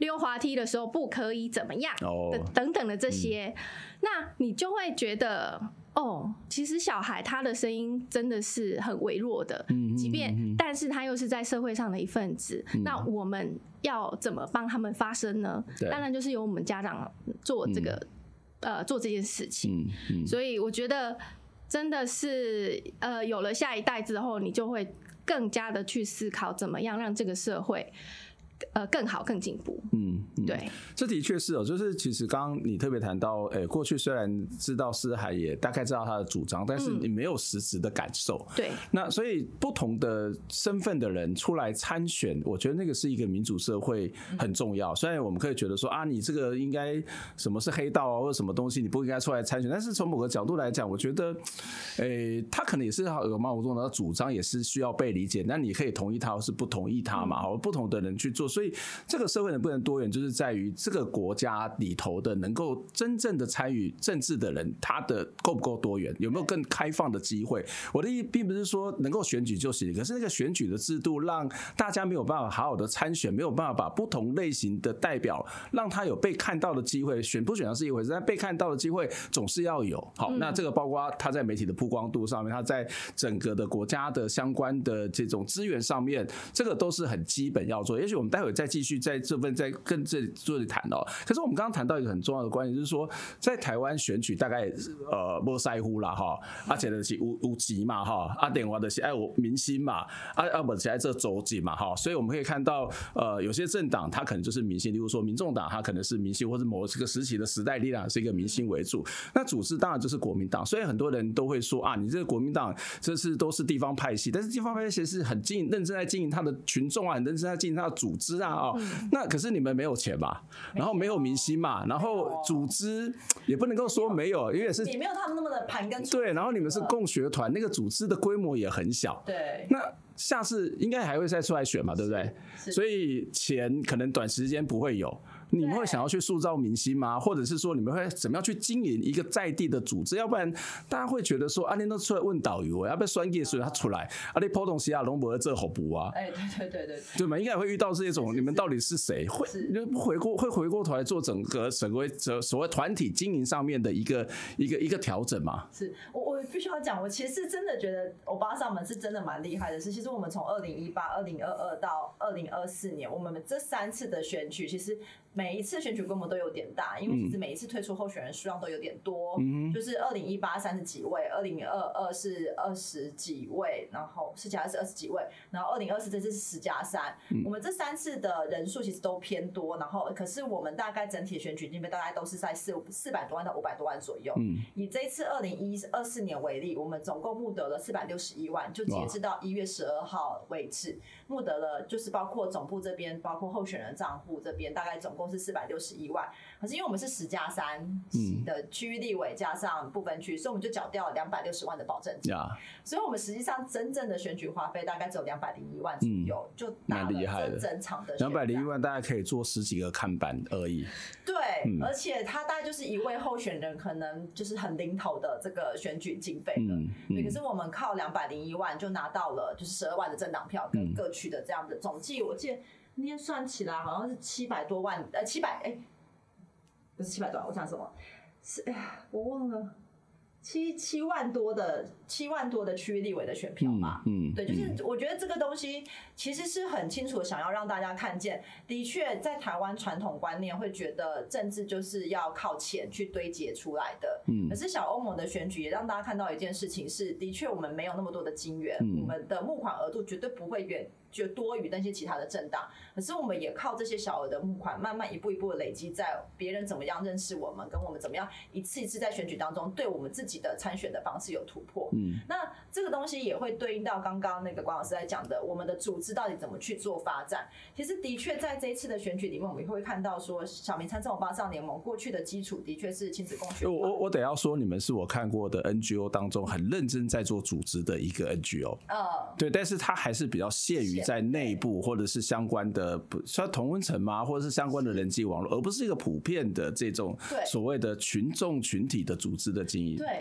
溜滑梯的时候不可以怎么样， 哦， 等等的这些，嗯、那你就会觉得。哦，其实小孩他的声音真的是很微弱的，嗯、即便、嗯、但是他又是在社会上的一份子，嗯、那我们要怎么帮他们发声呢？当然就是由我们家长做这个、嗯、呃做这件事情、嗯嗯。所以我觉得真的是呃有了下一代之后，你就会更加的去思考怎么样让这个社会。呃，更好，更进步。嗯，对， 这的确是哦。就是其实刚刚你特别谈到，诶、欸，过去虽然知道思海也大概知道他的主张，但是你没有实质的感受。 对、嗯， 那所以不同的身份的人出来参选，我觉得那个是一个民主社会很重要。嗯、虽然我们可以觉得说啊，你这个应该什么是黑道啊，或者什么东西你不应该出来参选，但是从某个角度来讲，我觉得，诶、欸，他可能也是有某种的主张，也是需要被理解。那你可以同意他，或是不同意他嘛？好、嗯，不同的人去做。所以这个社会能不能多元，就是在于这个国家里头的能够真正的参与政治的人，他的够不够多元，有没有更开放的机会。我的意思并不是说能够选举就行，可是那个选举的制度让大家没有办法好好的参选，没有办法把不同类型的代表让他有被看到的机会。选不选上是一回事，但被看到的机会总是要有。好，那这个包括他在媒体的曝光度上面，他在整个的国家的相关的这种资源上面，这个都是很基本要做。也许我们待会再继续在这份再跟这里做里谈哦。可是我们刚刚谈到一个很重要的观点，就是说在台湾选举大概呃没在乎啦哈，而且就是有有钱嘛哈，啊电话就是爱有明星嘛，啊啊不是爱这州级嘛哈，所以我们可以看到呃有些政党它可能就是明星，例如说民众党它可能是明星，或者某个时期的时代力量是一个明星为主。那组织当然就是国民党，所以很多人都会说啊，你这个国民党这是都是地方派系，但是地方派系是很经营认真在经营他的群众啊，很认真在经营他的组织啊哦。那可是你们没有钱嘛，然后没有明星嘛，然后组织也不能够说没有，因为是也没有他们那么的盘根错节。 对，然后你们是共学团，那个组织的规模也很小。 对， 那下次应该还会再出来选嘛，对不对？所以钱可能短时间不会有。你们会想要去塑造明星吗？或者是说你们会怎么样去经营一个在地的组织？要不然大家会觉得说啊，你都出来问导游，要不要酸业，所以他出来啊，你普通西亚龙博这好补啊？ 哎，对对对对， 对嘛？应该会遇到这种，你们到底是谁？会回过会回过头来做整个整个所谓团体经营上面的一个一个一个调整嘛？ 是我我必须要讲，我其实真的觉得欧巴桑们是真的蛮厉害的。是，其实我们从二零一八、二零二二到二零二四年，我们这三次的选举，其实。每一次选举规模都有点大，因为其实每一次推出候选人数量都有点多，嗯、就是二零一八三十几位，二零二二是二十几位，然后十加二是二十几位，然后二零二四这次是十加三，我们这三次的人数其实都偏多，然后可是我们大概整体选举经费大概都是在四四百多万到五百多万左右。嗯、以这一次二零二四年为例，我们总共募得了四百六十一万，就截至到一月十二号为止，募得了就是包括总部这边，包括候选人账户这边，大概总共是四百六十一万，可是因为我们是十加三的区域立委加上不分区，所以我们就缴掉了两百六十万的保证金， yeah. 所以我们实际上真正的选举花费大概只有两百零一万左右，嗯、就打了这整场的两百零一万，大概可以做十几个看板而已。 对，嗯、而且他大概就是一位候选人，可能就是很零头的这个选举经费了。嗯嗯、对，可是我们靠两百零一万就拿到了就是十二万的政党票跟各区的这样的总计，我记得。那天算起来好像是七百多万，呃，七百哎，不是七百多万，我讲什么？是哎呀，我忘了，七七万多的七万多的区域立委的选票嘛，嗯，嗯对，就是我觉得这个东西其实是很清楚的，想要让大家看见，的确在台湾传统观念会觉得政治就是要靠钱去堆叠出来的，嗯，可是小欧盟的选举也让大家看到一件事情是，的确我们没有那么多的金源，嗯、我们的募款额度绝对不会远。就多于那些其他的政党，可是我们也靠这些小额的募款，慢慢一步一步的累积，在别人怎么样认识我们，跟我们怎么样一次一次在选举当中对我们自己的参选的方式有突破。嗯，那这个东西也会对应到刚刚那个管老师在讲的，我们的组织到底怎么去做发展。其实的确在这一次的选举里面，我们也会看到说，小民参政欧巴桑联盟过去的基础的确是亲子共学。 我我得要说，你们是我看过的 N G O 当中很认真在做组织的一个 N G O。呃，对，但是它还是比较限于在内部或者是相关的，算同温层吗？或者是相关的人际网络，而不是一个普遍的这种所谓的群众群体的组织的经营。 对，这件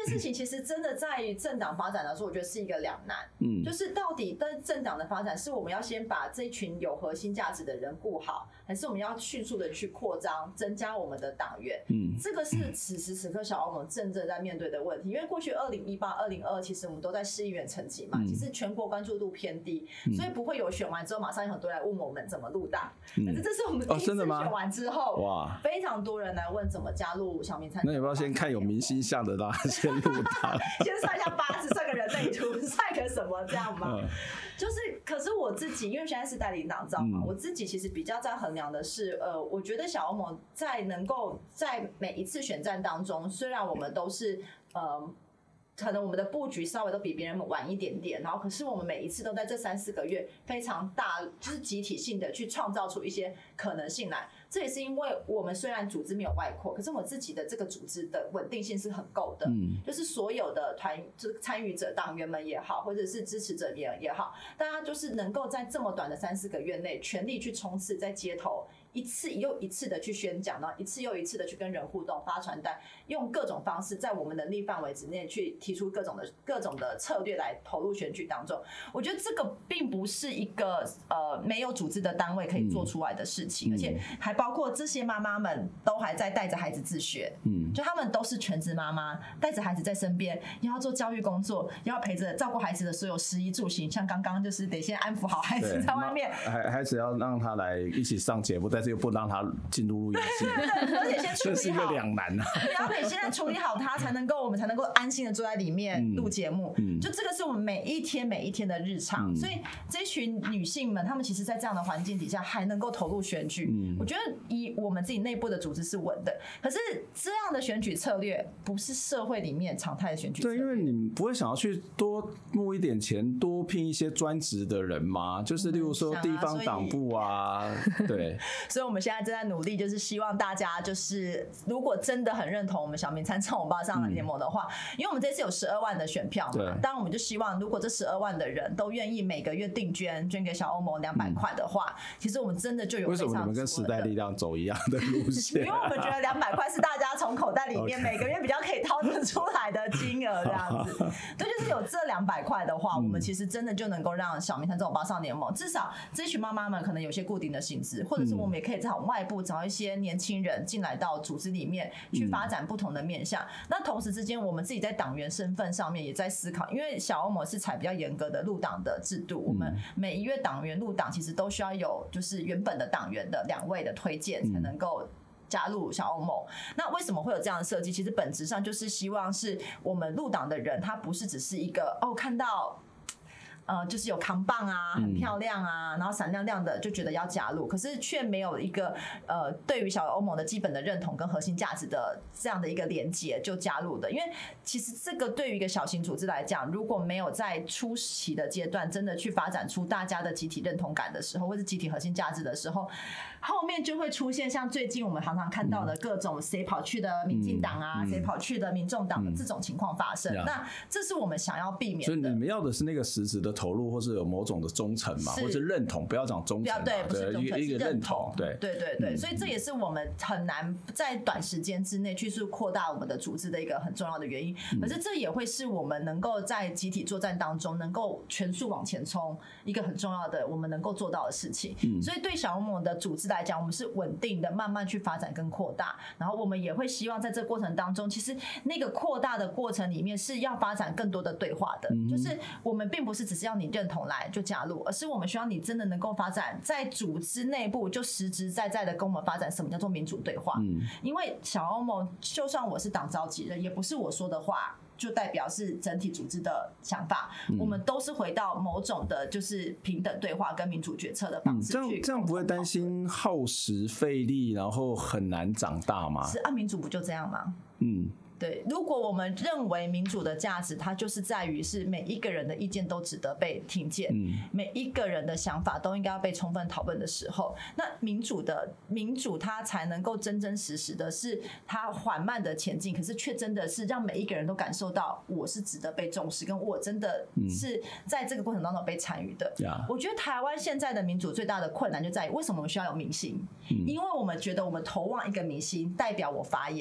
件事情其实真的在于政党发展来说，我觉得是一个两难。 嗯， 就是到底在政党的发展，是我们要先把这群有核心价值的人顾好，还是我们要迅速的去扩张、增加我们的党员？嗯，这个是此时此刻小欧盟正正在面对的问题。因为过去二零一八、二零二二，其实我们都在市议员层级嘛，嗯、其实全国关注度偏低，嗯、所以不会有选完之后马上有很多人来问我们怎么入党。嗯、可是这是我们第一次选完之后，哇、哦，非常多人来问怎么加入小民参政。 那要不要先看有明星相的，让他先入党？ 先算一下八字，算个人类图，算个什么这样吗？嗯、就是，可是我自己因为现在是代理党章嘛，嗯、我自己其实比较在衡量的是，呃，我觉得小欧盟在能够在每一次选战当中，虽然我们都是呃。可能我们的布局稍微都比别人晚一点点，然后可是我们每一次都在这三四个月非常大，就是集体性的去创造出一些可能性来。这也是因为我们虽然组织没有外扩，可是我自己的这个组织的稳定性是很够的，嗯，就是所有的团就是参与者、党员们也好，或者是支持者也也好，大家就是能够在这么短的三四个月内全力去冲刺，在街头。一次又一次的去宣讲，然后一次又一次的去跟人互动、发传单，用各种方式在我们能力范围之内去提出各种的各种的策略来投入选举当中。我觉得这个并不是一个呃没有组织的单位可以做出来的事情，嗯、而且还包括这些妈妈们都还在带着孩子自学，嗯，就他们都是全职妈妈，带着孩子在身边，也要做教育工作，也要陪着照顾孩子的所有食衣住行，像刚刚就是得先安抚好孩子在外面， 孩孩子要让他来一起上节目，但又不让他进入录音室， 而且先处理好， 这是一个两难啊！ 你要得现在处理好他，才能够我们才能够安心的坐在里面录节目。嗯嗯、就这个是我们每一天每一天的日常，嗯、所以这群女性们，她们其实，在这样的环境底下，还能够投入选举。嗯、我觉得以我们自己内部的组织是稳的，可是这样的选举策略不是社会里面常态的选举策略。 对，因为你不会想要去多募一点钱，多聘一些专职的人嘛，就是例如说地方党部啊，嗯、对。 所以我们现在正在努力，就是希望大家就是如果真的很认同我们小民参政欧巴桑联盟的话，嗯、因为我们这次有十二万的选票嘛，当然我们就希望如果这十二万的人都愿意每个月定捐捐给小欧盟两百块的话，嗯、其实我们真的就有非常。 为什么你们跟时代力量走一样的路线？ 因为我们觉得两百块是大家从口袋里面每个月比较可以掏得出来的金额，这样子。对，就是有这两百块的话，我们其实真的就能够让小民参政欧巴桑联盟至少这群妈妈们可能有些固定的薪资，或者是我们也可以从外部找一些年轻人进来到组织里面去发展不同的面向。嗯、那同时之间，我们自己在党员身份上面也在思考，因为小欧盟是采比较严格的入党的制度，嗯、我们每一月党员入党其实都需要有就是原本的党员的两位的推荐才能够加入小欧盟。那为什么会有这样的设计？其实本质上就是希望是我们入党的人，他不是只是一个哦看到。呃，就是有扛棒啊，很漂亮啊，嗯、然后闪亮亮的，就觉得要加入，可是却没有一个呃，对于小欧盟的基本的认同跟核心价值的这样的一个连结就加入的。因为其实这个对于一个小型组织来讲，如果没有在初期的阶段真的去发展出大家的集体认同感的时候，或是集体核心价值的时候，后面就会出现像最近我们常常看到的各种谁跑去的民进党啊，谁、嗯、跑去的民众党的这种情况发生。嗯、那这是我们想要避免的。 所以你们要的是那个实质的投入，或是有某种的忠诚嘛，或是认同，不要讲忠诚， 对，不是忠诚， 一个认同，对， 对对对，嗯、所以这也是我们很难在短时间之内去扩大我们的组织的一个很重要的原因。嗯、可是这也会是我们能够在集体作战当中能够全速往前冲一个很重要的我们能够做到的事情。嗯、所以对小欧盟的组织来讲，我们是稳定的慢慢去发展跟扩大，然后我们也会希望在这个过程当中，其实那个扩大的过程里面是要发展更多的对话的，嗯、就是我们并不是只是要你认同来就加入，而是我们希望你真的能够发展在组织内部，就实实在在的跟我们发展什么叫做民主对话。嗯、因为小欧盟，就算我是党召集人，也不是我说的话就代表是整体组织的想法，嗯、我们都是回到某种的，就是平等对话跟民主决策的方式去、嗯。这样这样不会担心耗时费力，然后很难长大吗？ 是啊，民主不就这样吗？嗯。对，如果我们认为民主的价值，它就是在于是每一个人的意见都值得被听见，嗯、每一个人的想法都应该要被充分讨论的时候，那民主的民主它才能够真真实实的是它缓慢的前进，可是却真的是让每一个人都感受到我是值得被重视，跟我真的是在这个过程当中被参与的。嗯、我觉得台湾现在的民主最大的困难就在于为什么我们需要有明星？嗯、因为我们觉得我们投望一个明星代表我发言。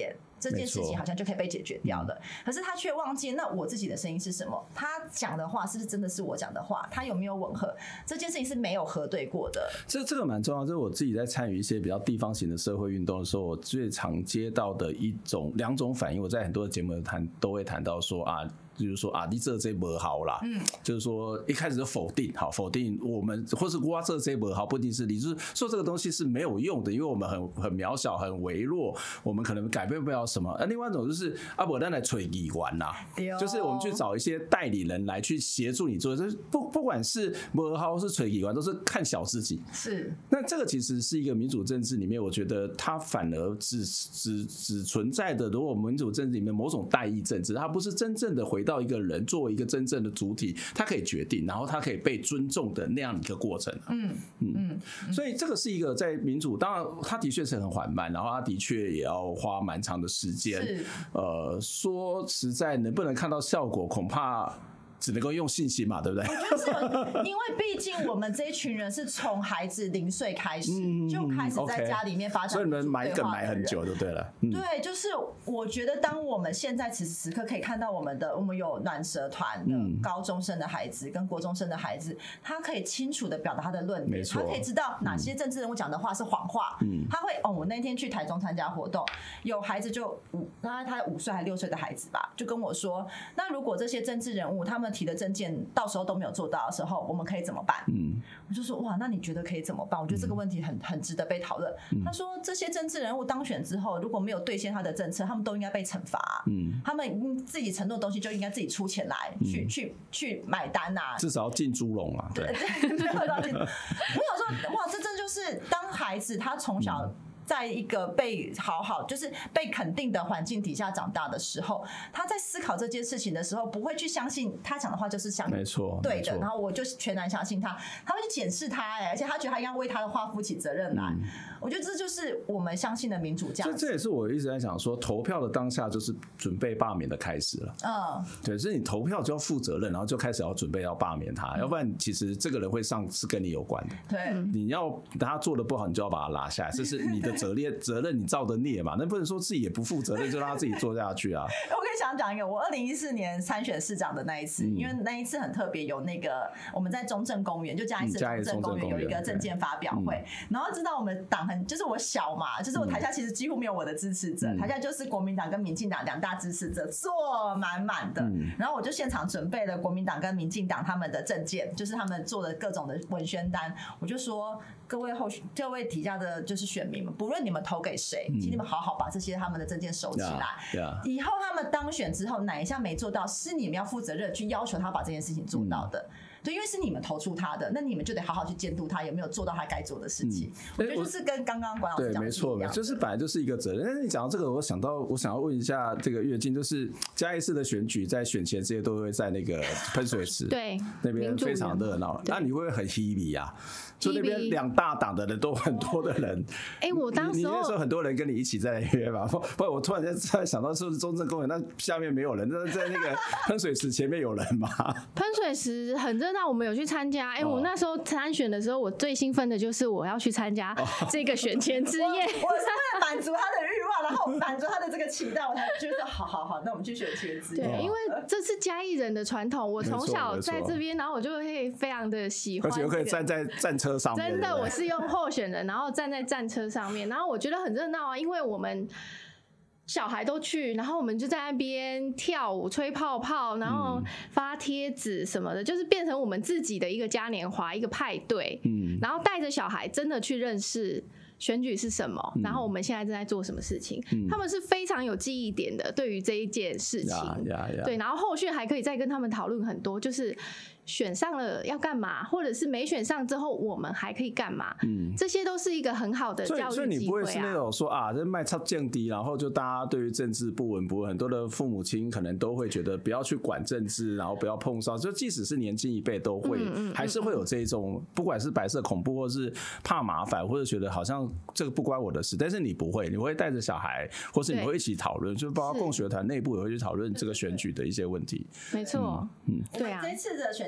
这件事情好像就可以被解决掉了。可是他却忘记，那我自己的声音是什么？他讲的话是不是真的是我讲的话？他有没有吻合？这件事情是没有核对过的。 这这个蛮重要，就是我自己在参与一些比较地方型的社会运动的时候，我最常接到的一种两种反应，我在很多的节目谈都会谈到说啊。就是说啊，你这这不好啦，嗯，就是说一开始就否定，好否定我们，或是我这这不好，不一定是你，就是说这个东西是没有用的，因为我们很很渺小、很微弱，我们可能改变不了什么。而另外一种就是啊，我咱来吹议员啦，就是我们去找一些代理人来去协助你做，就是不不管是不好是吹议员，都是看小自己。 是， 那这个其实是一个民主政治里面，我觉得它反而只只只存在的，如果民主政治里面某种代议政治，它不是真正的回到一个人作为一个真正的主体，他可以决定，然后他可以被尊重的那样一个过程。嗯嗯，所以这个是一个在民主，当然它的确是很缓慢，然后它的确也要花蛮长的时间。呃，说实在，能不能看到效果，恐怕只能够用信心嘛，对不对？ 我觉得是，因为毕竟我们这一群人是从孩子零岁开始、嗯、就开始在家里面发展， 所以你们埋梗埋很久就对了。嗯、 对，就是我觉得当我们现在此时此刻可以看到我们的，我们有暖舌团的高中生的孩子跟国中生的孩子，他可以清楚的表达他的论点，他可以知道哪些政治人物讲的话是谎话。嗯、他会哦，我那天去台中参加活动，有孩子就五，大概他五岁还六岁的孩子吧，就跟我说，那如果这些政治人物他们提的政见到时候都没有做到的时候，我们可以怎么办？嗯，我就说哇，那你觉得可以怎么办？我觉得这个问题很很值得被讨论。嗯、他说这些政治人物当选之后，如果没有兑现他的政策，他们都应该被惩罚。嗯，他们自己承诺的东西就应该自己出钱来、嗯、去去去买单啊， 至少要进猪笼啊。对， 我想说哇，这真就是当孩子他从小。嗯在一个被好好就是被肯定的环境底下长大的时候，他在思考这件事情的时候，不会去相信他讲的话就是相没错对的，然后我就全然相信他，他会去检视他、欸，而且他觉得他应该为他的话负起责任来。嗯、我觉得这就是我们相信的民主价值。 这这也是我一直在讲说，投票的当下就是准备罢免的开始了。嗯，对，所以你投票就要负责任，然后就开始要准备要罢免他，嗯、要不然其实这个人会上是跟你有关的。 对， 你要他做的不好，你就要把他拉下来，这是你的责任责任。你照着孽嘛，那不能说自己也不负责任，就让他自己做下去啊。 我可以想讲一个，我二零一四年参选市长的那一次，嗯、因为那一次很特别，有那个我们在中正公园，就嘉义市中正公园有一个政见发表会，嗯、然后知道我们党很就是我小嘛，就是我台下其实几乎没有我的支持者，嗯、台下就是国民党跟民进党两大支持者坐满满的，嗯、然后我就现场准备了国民党跟民进党他们的政见，就是他们做的各种的文宣单，我就说各位候选各位底下的就是选民们，不论你们投给谁，请你们好好把这些他们的政见收起来。Yeah, yeah. 以后他们当选之后，哪一项没做到，是你们要负责任去要求他把这件事情做到的。嗯、对，因为是你们投出他的，那你们就得好好去监督他有没有做到他该做的事情。嗯、我觉得就是跟刚刚管老师讲的对，没错，就是本来就是一个责任。但是你讲到这个，我想到我想要问一下这个月经，就是嘉义市的选举在选前这些都会在那个喷水池对那边非常热闹，那你会不会很稀奇啊？就那边两大党的人都很多的人， 哎、欸，我当时候你那时候很多人跟你一起在约吧？不，不我突然间突然想到，是不是中正公园那下面没有人，但是在那个喷水池前面有人吗？ 喷水池很热闹，我们有去参加。哎、欸，我那时候参选的时候，我最兴奋的就是我要去参加这个选前之夜。我, 我是为了满足他的欲望，然后满足他的这个期待，我才觉得好好好，那我们去选前之夜。 对，因为这是嘉义人的传统，我从小在这边，然后我就会非常的喜欢、這個， 而且可以站在战车上面。 真的，我是用候选人，然后站在战车上面，然后我觉得很热闹啊，因为我们小孩都去，然后我们就在那边跳舞、吹泡泡，然后发贴纸什么的，就是变成我们自己的一个嘉年华、一个派对。嗯，然后带着小孩真的去认识选举是什么，然后我们现在正在做什么事情，嗯、他们是非常有记忆点的，对于这一件事情。Yeah, yeah, yeah. 对，然后后续还可以再跟他们讨论很多，就是选上了要干嘛，或者是没选上之后我们还可以干嘛，嗯、这些都是一个很好的教育机会啊。 所以你不会是那种说啊，这卖差降低，然后就大家对于政治不闻不问，很多的父母亲可能都会觉得不要去管政治，然后不要碰上，就即使是年轻一辈都会，嗯嗯嗯、还是会有这一种，不管是白色恐怖，或是怕麻烦，或者觉得好像这个不关我的事，但是你不会，你会带着小孩，或是你会一起讨论，就包括共学团内部也会去讨论这个选举的一些问题。 没错，嗯， 对啊，这次的选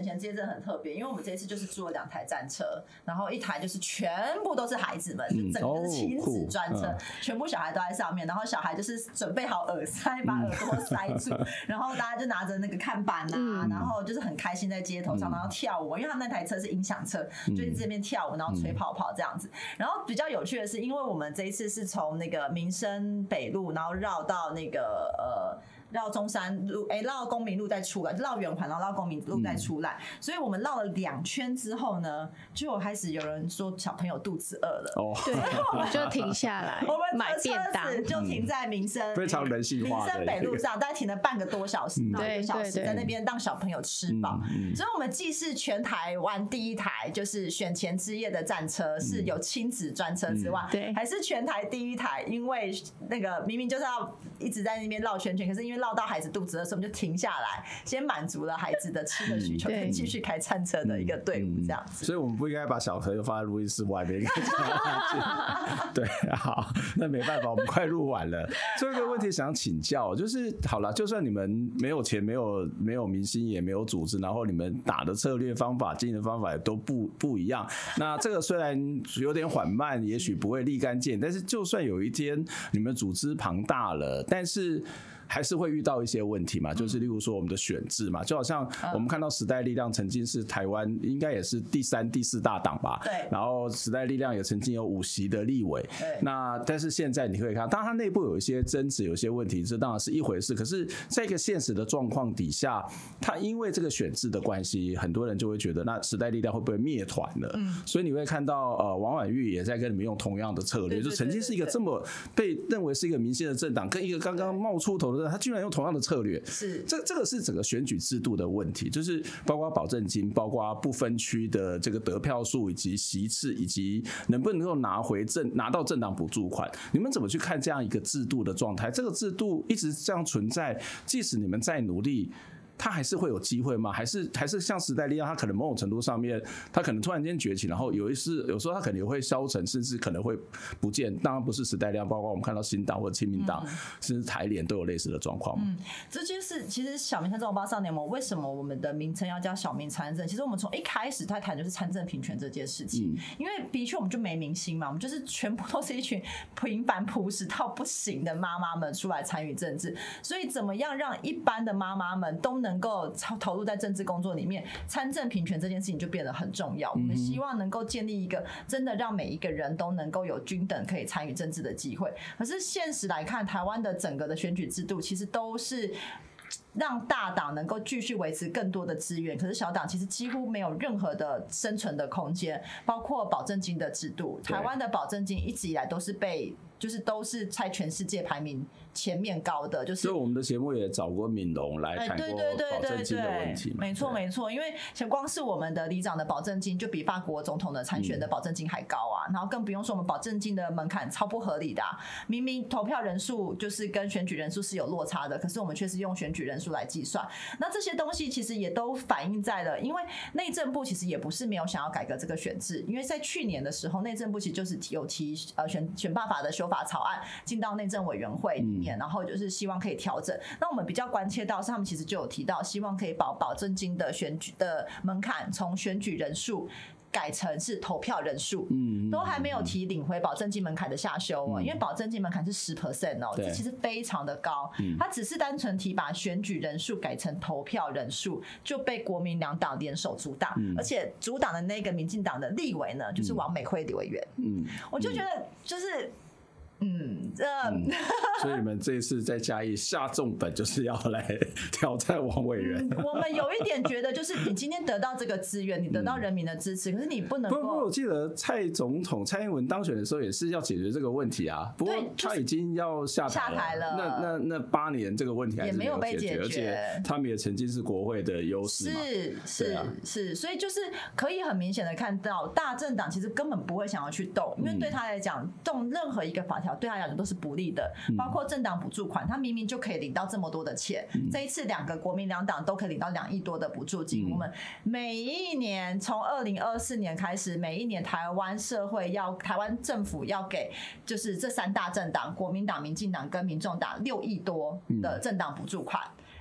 钱之夜真的很特别，因为我们这一次就是租了两台战车，然后一台就是全部都是孩子们，就整个是亲子专车，嗯、全部小孩都在上面，然后小孩就是准备好耳塞，把耳朵塞住，嗯、然后大家就拿着那个看板啊，嗯、然后就是很开心在街头上，然后跳舞，因为他们那台车是音响车，就一直这边跳舞，然后吹泡泡这样子。然后比较有趣的是，因为我们这一次是从那个民生北路，然后绕到那个呃。绕中山路，哎、欸，绕公民路再出来，绕圆环，然后绕公民路再出来，嗯、所以我们绕了两圈之后呢，就开始有人说小朋友肚子饿了，哦， 对，我们就停下来，我们买便当， 就停在民生、 嗯、非常人性化的民生北路上，大概停了半个多小时到一个小时，在那边让小朋友吃饱。嗯嗯、所以，我们既是全台湾第一台就是选前之夜的战车，是有亲子专车之外，对、嗯，还是全台第一台，因为那个明明就是要一直在那边绕圈圈，可是因为绕到孩子肚子饿，所以我们就停下来，先满足了孩子的吃的需求，可以继续开餐车的一个队伍这样子。 所以我们不应该把小朋友放在录音室外面。对，好，那没办法，我们快录完了。最后一个问题想请教，就是好了，就算你们没有钱、没有没有明星、也没有组织，然后你们打的策略方法、经营的方法也都不不一样。那这个虽然有点缓慢，也许不会立竿见影，但是就算有一天你们组织庞大了，但是还是会遇到一些问题嘛，就是例如说我们的选制嘛，就好像我们看到时代力量曾经是台湾应该也是第三、第四大党吧， 对。 然后时代力量也曾经有五席的立委，对。那但是现在你可以看，当然它内部有一些争执、有一些问题，这当然是一回事。可是在一个现实的状况底下，它因为这个选制的关系，很多人就会觉得，那时代力量会不会灭团了？嗯。所以你会看到，呃，王婉玉也在跟你们用同样的策略，就曾经是一个这么被认为是一个明星的政党，跟一个刚刚冒出头的。他居然用同样的策略， 是这这个是整个选举制度的问题，就是包括保证金，包括不分区的这个得票数，以及席次，以及能不能够拿回政拿到政党补助款，你们怎么去看这样一个制度的状态？这个制度一直这样存在，即使你们再努力，他还是会有机会吗？还是还是像时代力量，他可能某种程度上面，他可能突然间崛起，然后有一次有时候他可能也会消沉，甚至可能会不见。当然不是时代力量，包括我们看到新党或者亲民党，嗯、甚至台联都有类似的状况。 嗯，这就是其实小民参政欧巴桑联盟为什么我们的名称要叫小民参政？其实我们从一开始在谈就是参政平权这件事情，嗯、因为的确我们就没明星嘛，我们就是全部都是一群平凡朴实到不行的妈妈们出来参与政治，所以怎么样让一般的妈妈们都能够投入在政治工作里面，参政平权这件事情就变得很重要。我们希望能够建立一个真的让每一个人都能够有均等可以参与政治的机会。可是现实来看，台湾的整个的选举制度其实都是让大党能够继续维持更多的资源，可是小党其实几乎没有任何的生存的空间，包括保证金的制度。台湾的保证金一直以来都是被就是都是在全世界排名前面高的，就是。所以我们的节目也找过敏龙来谈过保证金的问题。 没错没错，因为光是我们的里长的保证金就比法国总统的参选的保证金还高啊，嗯、然后更不用说我们保证金的门槛超不合理的、啊，明明投票人数就是跟选举人数是有落差的，可是我们却是用选举人数来计算。那这些东西其实也都反映在了，因为内政部其实也不是没有想要改革这个选制，因为在去年的时候，内政部其实就是有提呃选选罢法的修法草案进到内政委员会里面，嗯、然后就是希望可以调整。那我们比较关切到是他们其实就有提到，希望可以把保证金的选举的门槛从选举人数改成是投票人数，嗯，都还没有提领回保证金门槛的下修哦，嗯、因为保证金门槛是十 percent 哦，这其实非常的高。嗯、他只是单纯提把选举人数改成投票人数，就被国民两党联手阻挡，嗯、而且阻挡的那个民进党的立委呢，就是王美惠委员。嗯，我就觉得就是。嗯，这、嗯， 所以你们这一次在嘉义下重本就是要来挑战王委员、 嗯。我们有一点觉得，就是你今天得到这个资源，你得到人民的支持，嗯、可是你不能够。 不过我记得蔡总统蔡英文当选的时候也是要解决这个问题啊，不过他已经要下台了。下台了。那那那八年这个问题还是没有解决，而且他们也曾经是国会的优势嘛。 是是、啊、是，所以就是可以很明显的看到，大政党其实根本不会想要去动，因为对他来讲，动任何一个法条。对他来讲都是不利的，包括政党补助款，他明明就可以领到这么多的钱。嗯、这一次两个国民两党都可以领到两亿多的补助金。嗯、我们每一年从二零二四年开始，每一年台湾社会要台湾政府要给就是这三大政党国民党、民进党跟民众党六亿多的政党补助款。嗯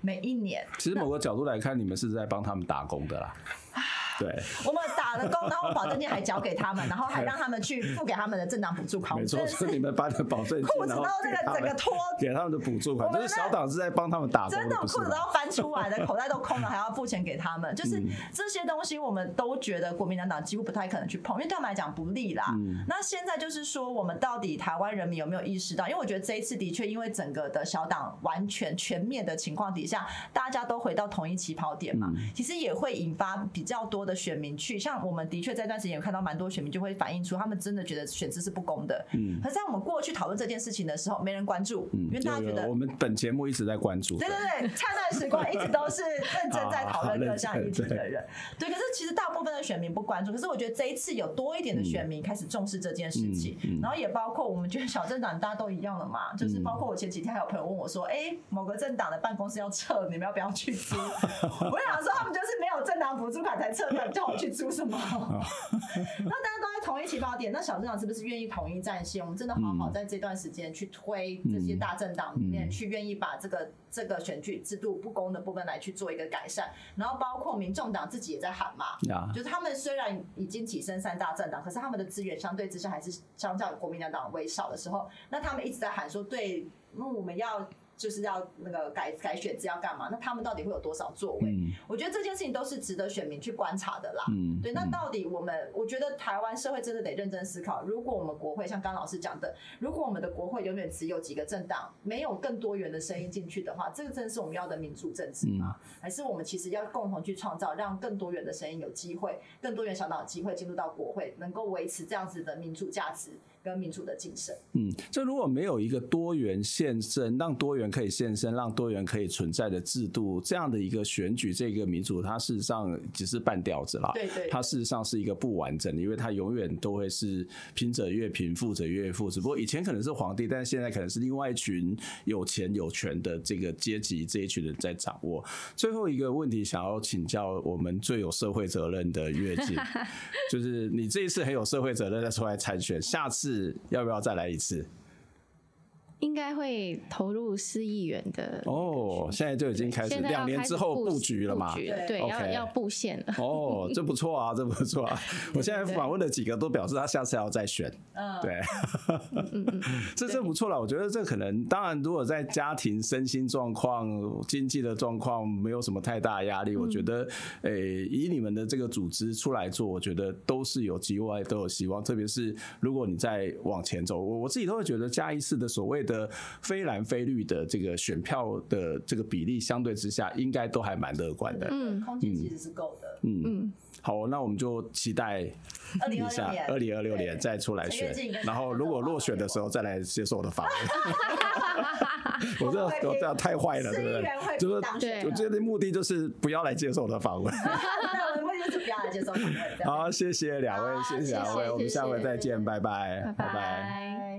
每一年。 其实某个角度来看，你们是在帮他们打工的啦。对， 我们打了工，然后保证金还交给他们，然后还让他们去付给他们的政党补助款。 没错，是你们把的保证金， 裤子都这个整个脱， 给他们的补助款，就是小党是在帮他们打工的， 真的裤子都要翻出来的，口袋都空了，还要付钱给他们。就是这些东西，我们都觉得国民党党几乎不太可能去碰，因为对他们来讲不利啦。嗯、那现在就是说，我们到底台湾人民有没有意识到？因为我觉得这一次的确，因为整个的小党完全全面的情况底下，大家都回到同一起跑点嘛，嗯、其实也会引发比较多的选民去。像我们的确在这段时间有看到蛮多选民就会反映出，他们真的觉得选制是不公的。嗯，可是在我们过去讨论这件事情的时候，没人关注，嗯、因为大家觉得我们本节目一直在关注。 对对对，灿烂时光一直都是认真在讨论各项议题的人。对，可是其实大部分的选民不关注，可是我觉得这一次有多一点的选民开始重视这件事情，嗯嗯、然后也包括我们觉得小政党大家都一样了嘛，就是包括我前几天还有朋友问我说，哎、欸，某个政党的办公室要撤，你们要不要去租？我想说他们就是没有政党补助卡才撤的，叫我去租什么？那大家都在同一起跑点，那小政党是不是愿意统一战线？我们真的好好在这段时间去推这些大政党里面，嗯、去愿意把这个这个选举制度不公的部分来去做一个改善。然后包括民众党自己也在喊嘛，啊、就是他们虽然已经跻身三大政党，可是他们的资源相对之下还是相较国民党党为少的时候，那他们一直在喊说，对，那我们要。就是要那个改改选制要干嘛？那他们到底会有多少作为？嗯、我觉得这件事情都是值得选民去观察的啦。嗯、对，那到底我们，我觉得台湾社会真的得认真思考。如果我们国会像刚老师讲的，如果我们的国会永远只有几个政党，没有更多元的声音进去的话，这个真的是我们要的民主政治吗？嗯、还是我们其实要共同去创造，让更多元的声音有机会，更多元小党有机会进入到国会，能够维持这样子的民主价值跟民主的精神。 嗯，这如果没有一个多元现身，让多元可以现身，让多元可以存在的制度，这样的一个选举，这个民主，它事实上只是半吊子啦。 对 对, 对， 它事实上是一个不完整的，因为它永远都会是贫者越贫，富者越富。只不过以前可能是皇帝，但是现在可能是另外一群有钱有权的这个阶级，这一群人在掌握。最后一个问题，想要请教我们最有社会责任的月经，就是你这一次很有社会责任再出来参选，下次要不要再来一次？ 应该会投入四亿元的哦，现在就已经开始两年之后布局了嘛？ 对，对 okay 要要布线了。 哦，这不错啊，这不错啊！我现在访问了几个都表示他下次要再选。 嗯， 对，嗯嗯，这这不错了。我觉得这可能，当然，如果在家庭、身心状况、经济的状况没有什么太大压力，嗯、我觉得，诶、欸，以你们的这个组织出来做，我觉得都是有机会，都有希望。特别是如果你再往前走，我我自己都会觉得嘉义市的所谓的非蓝非绿的这个选票的这个比例，相对之下应该都还蛮乐观的。 嗯，空间其实是够的。 嗯嗯，好，那我们就期待二零二六年， 二零二六年再出来选，然后如果落选的时候再来接受我的访问。我这我这样太坏了，对不对？就是我觉得目的就是不要来接受我的访问。 我的目的就是不要来接受访问。 好，谢谢两位，谢谢两位，我们下回再见，拜拜， 拜拜。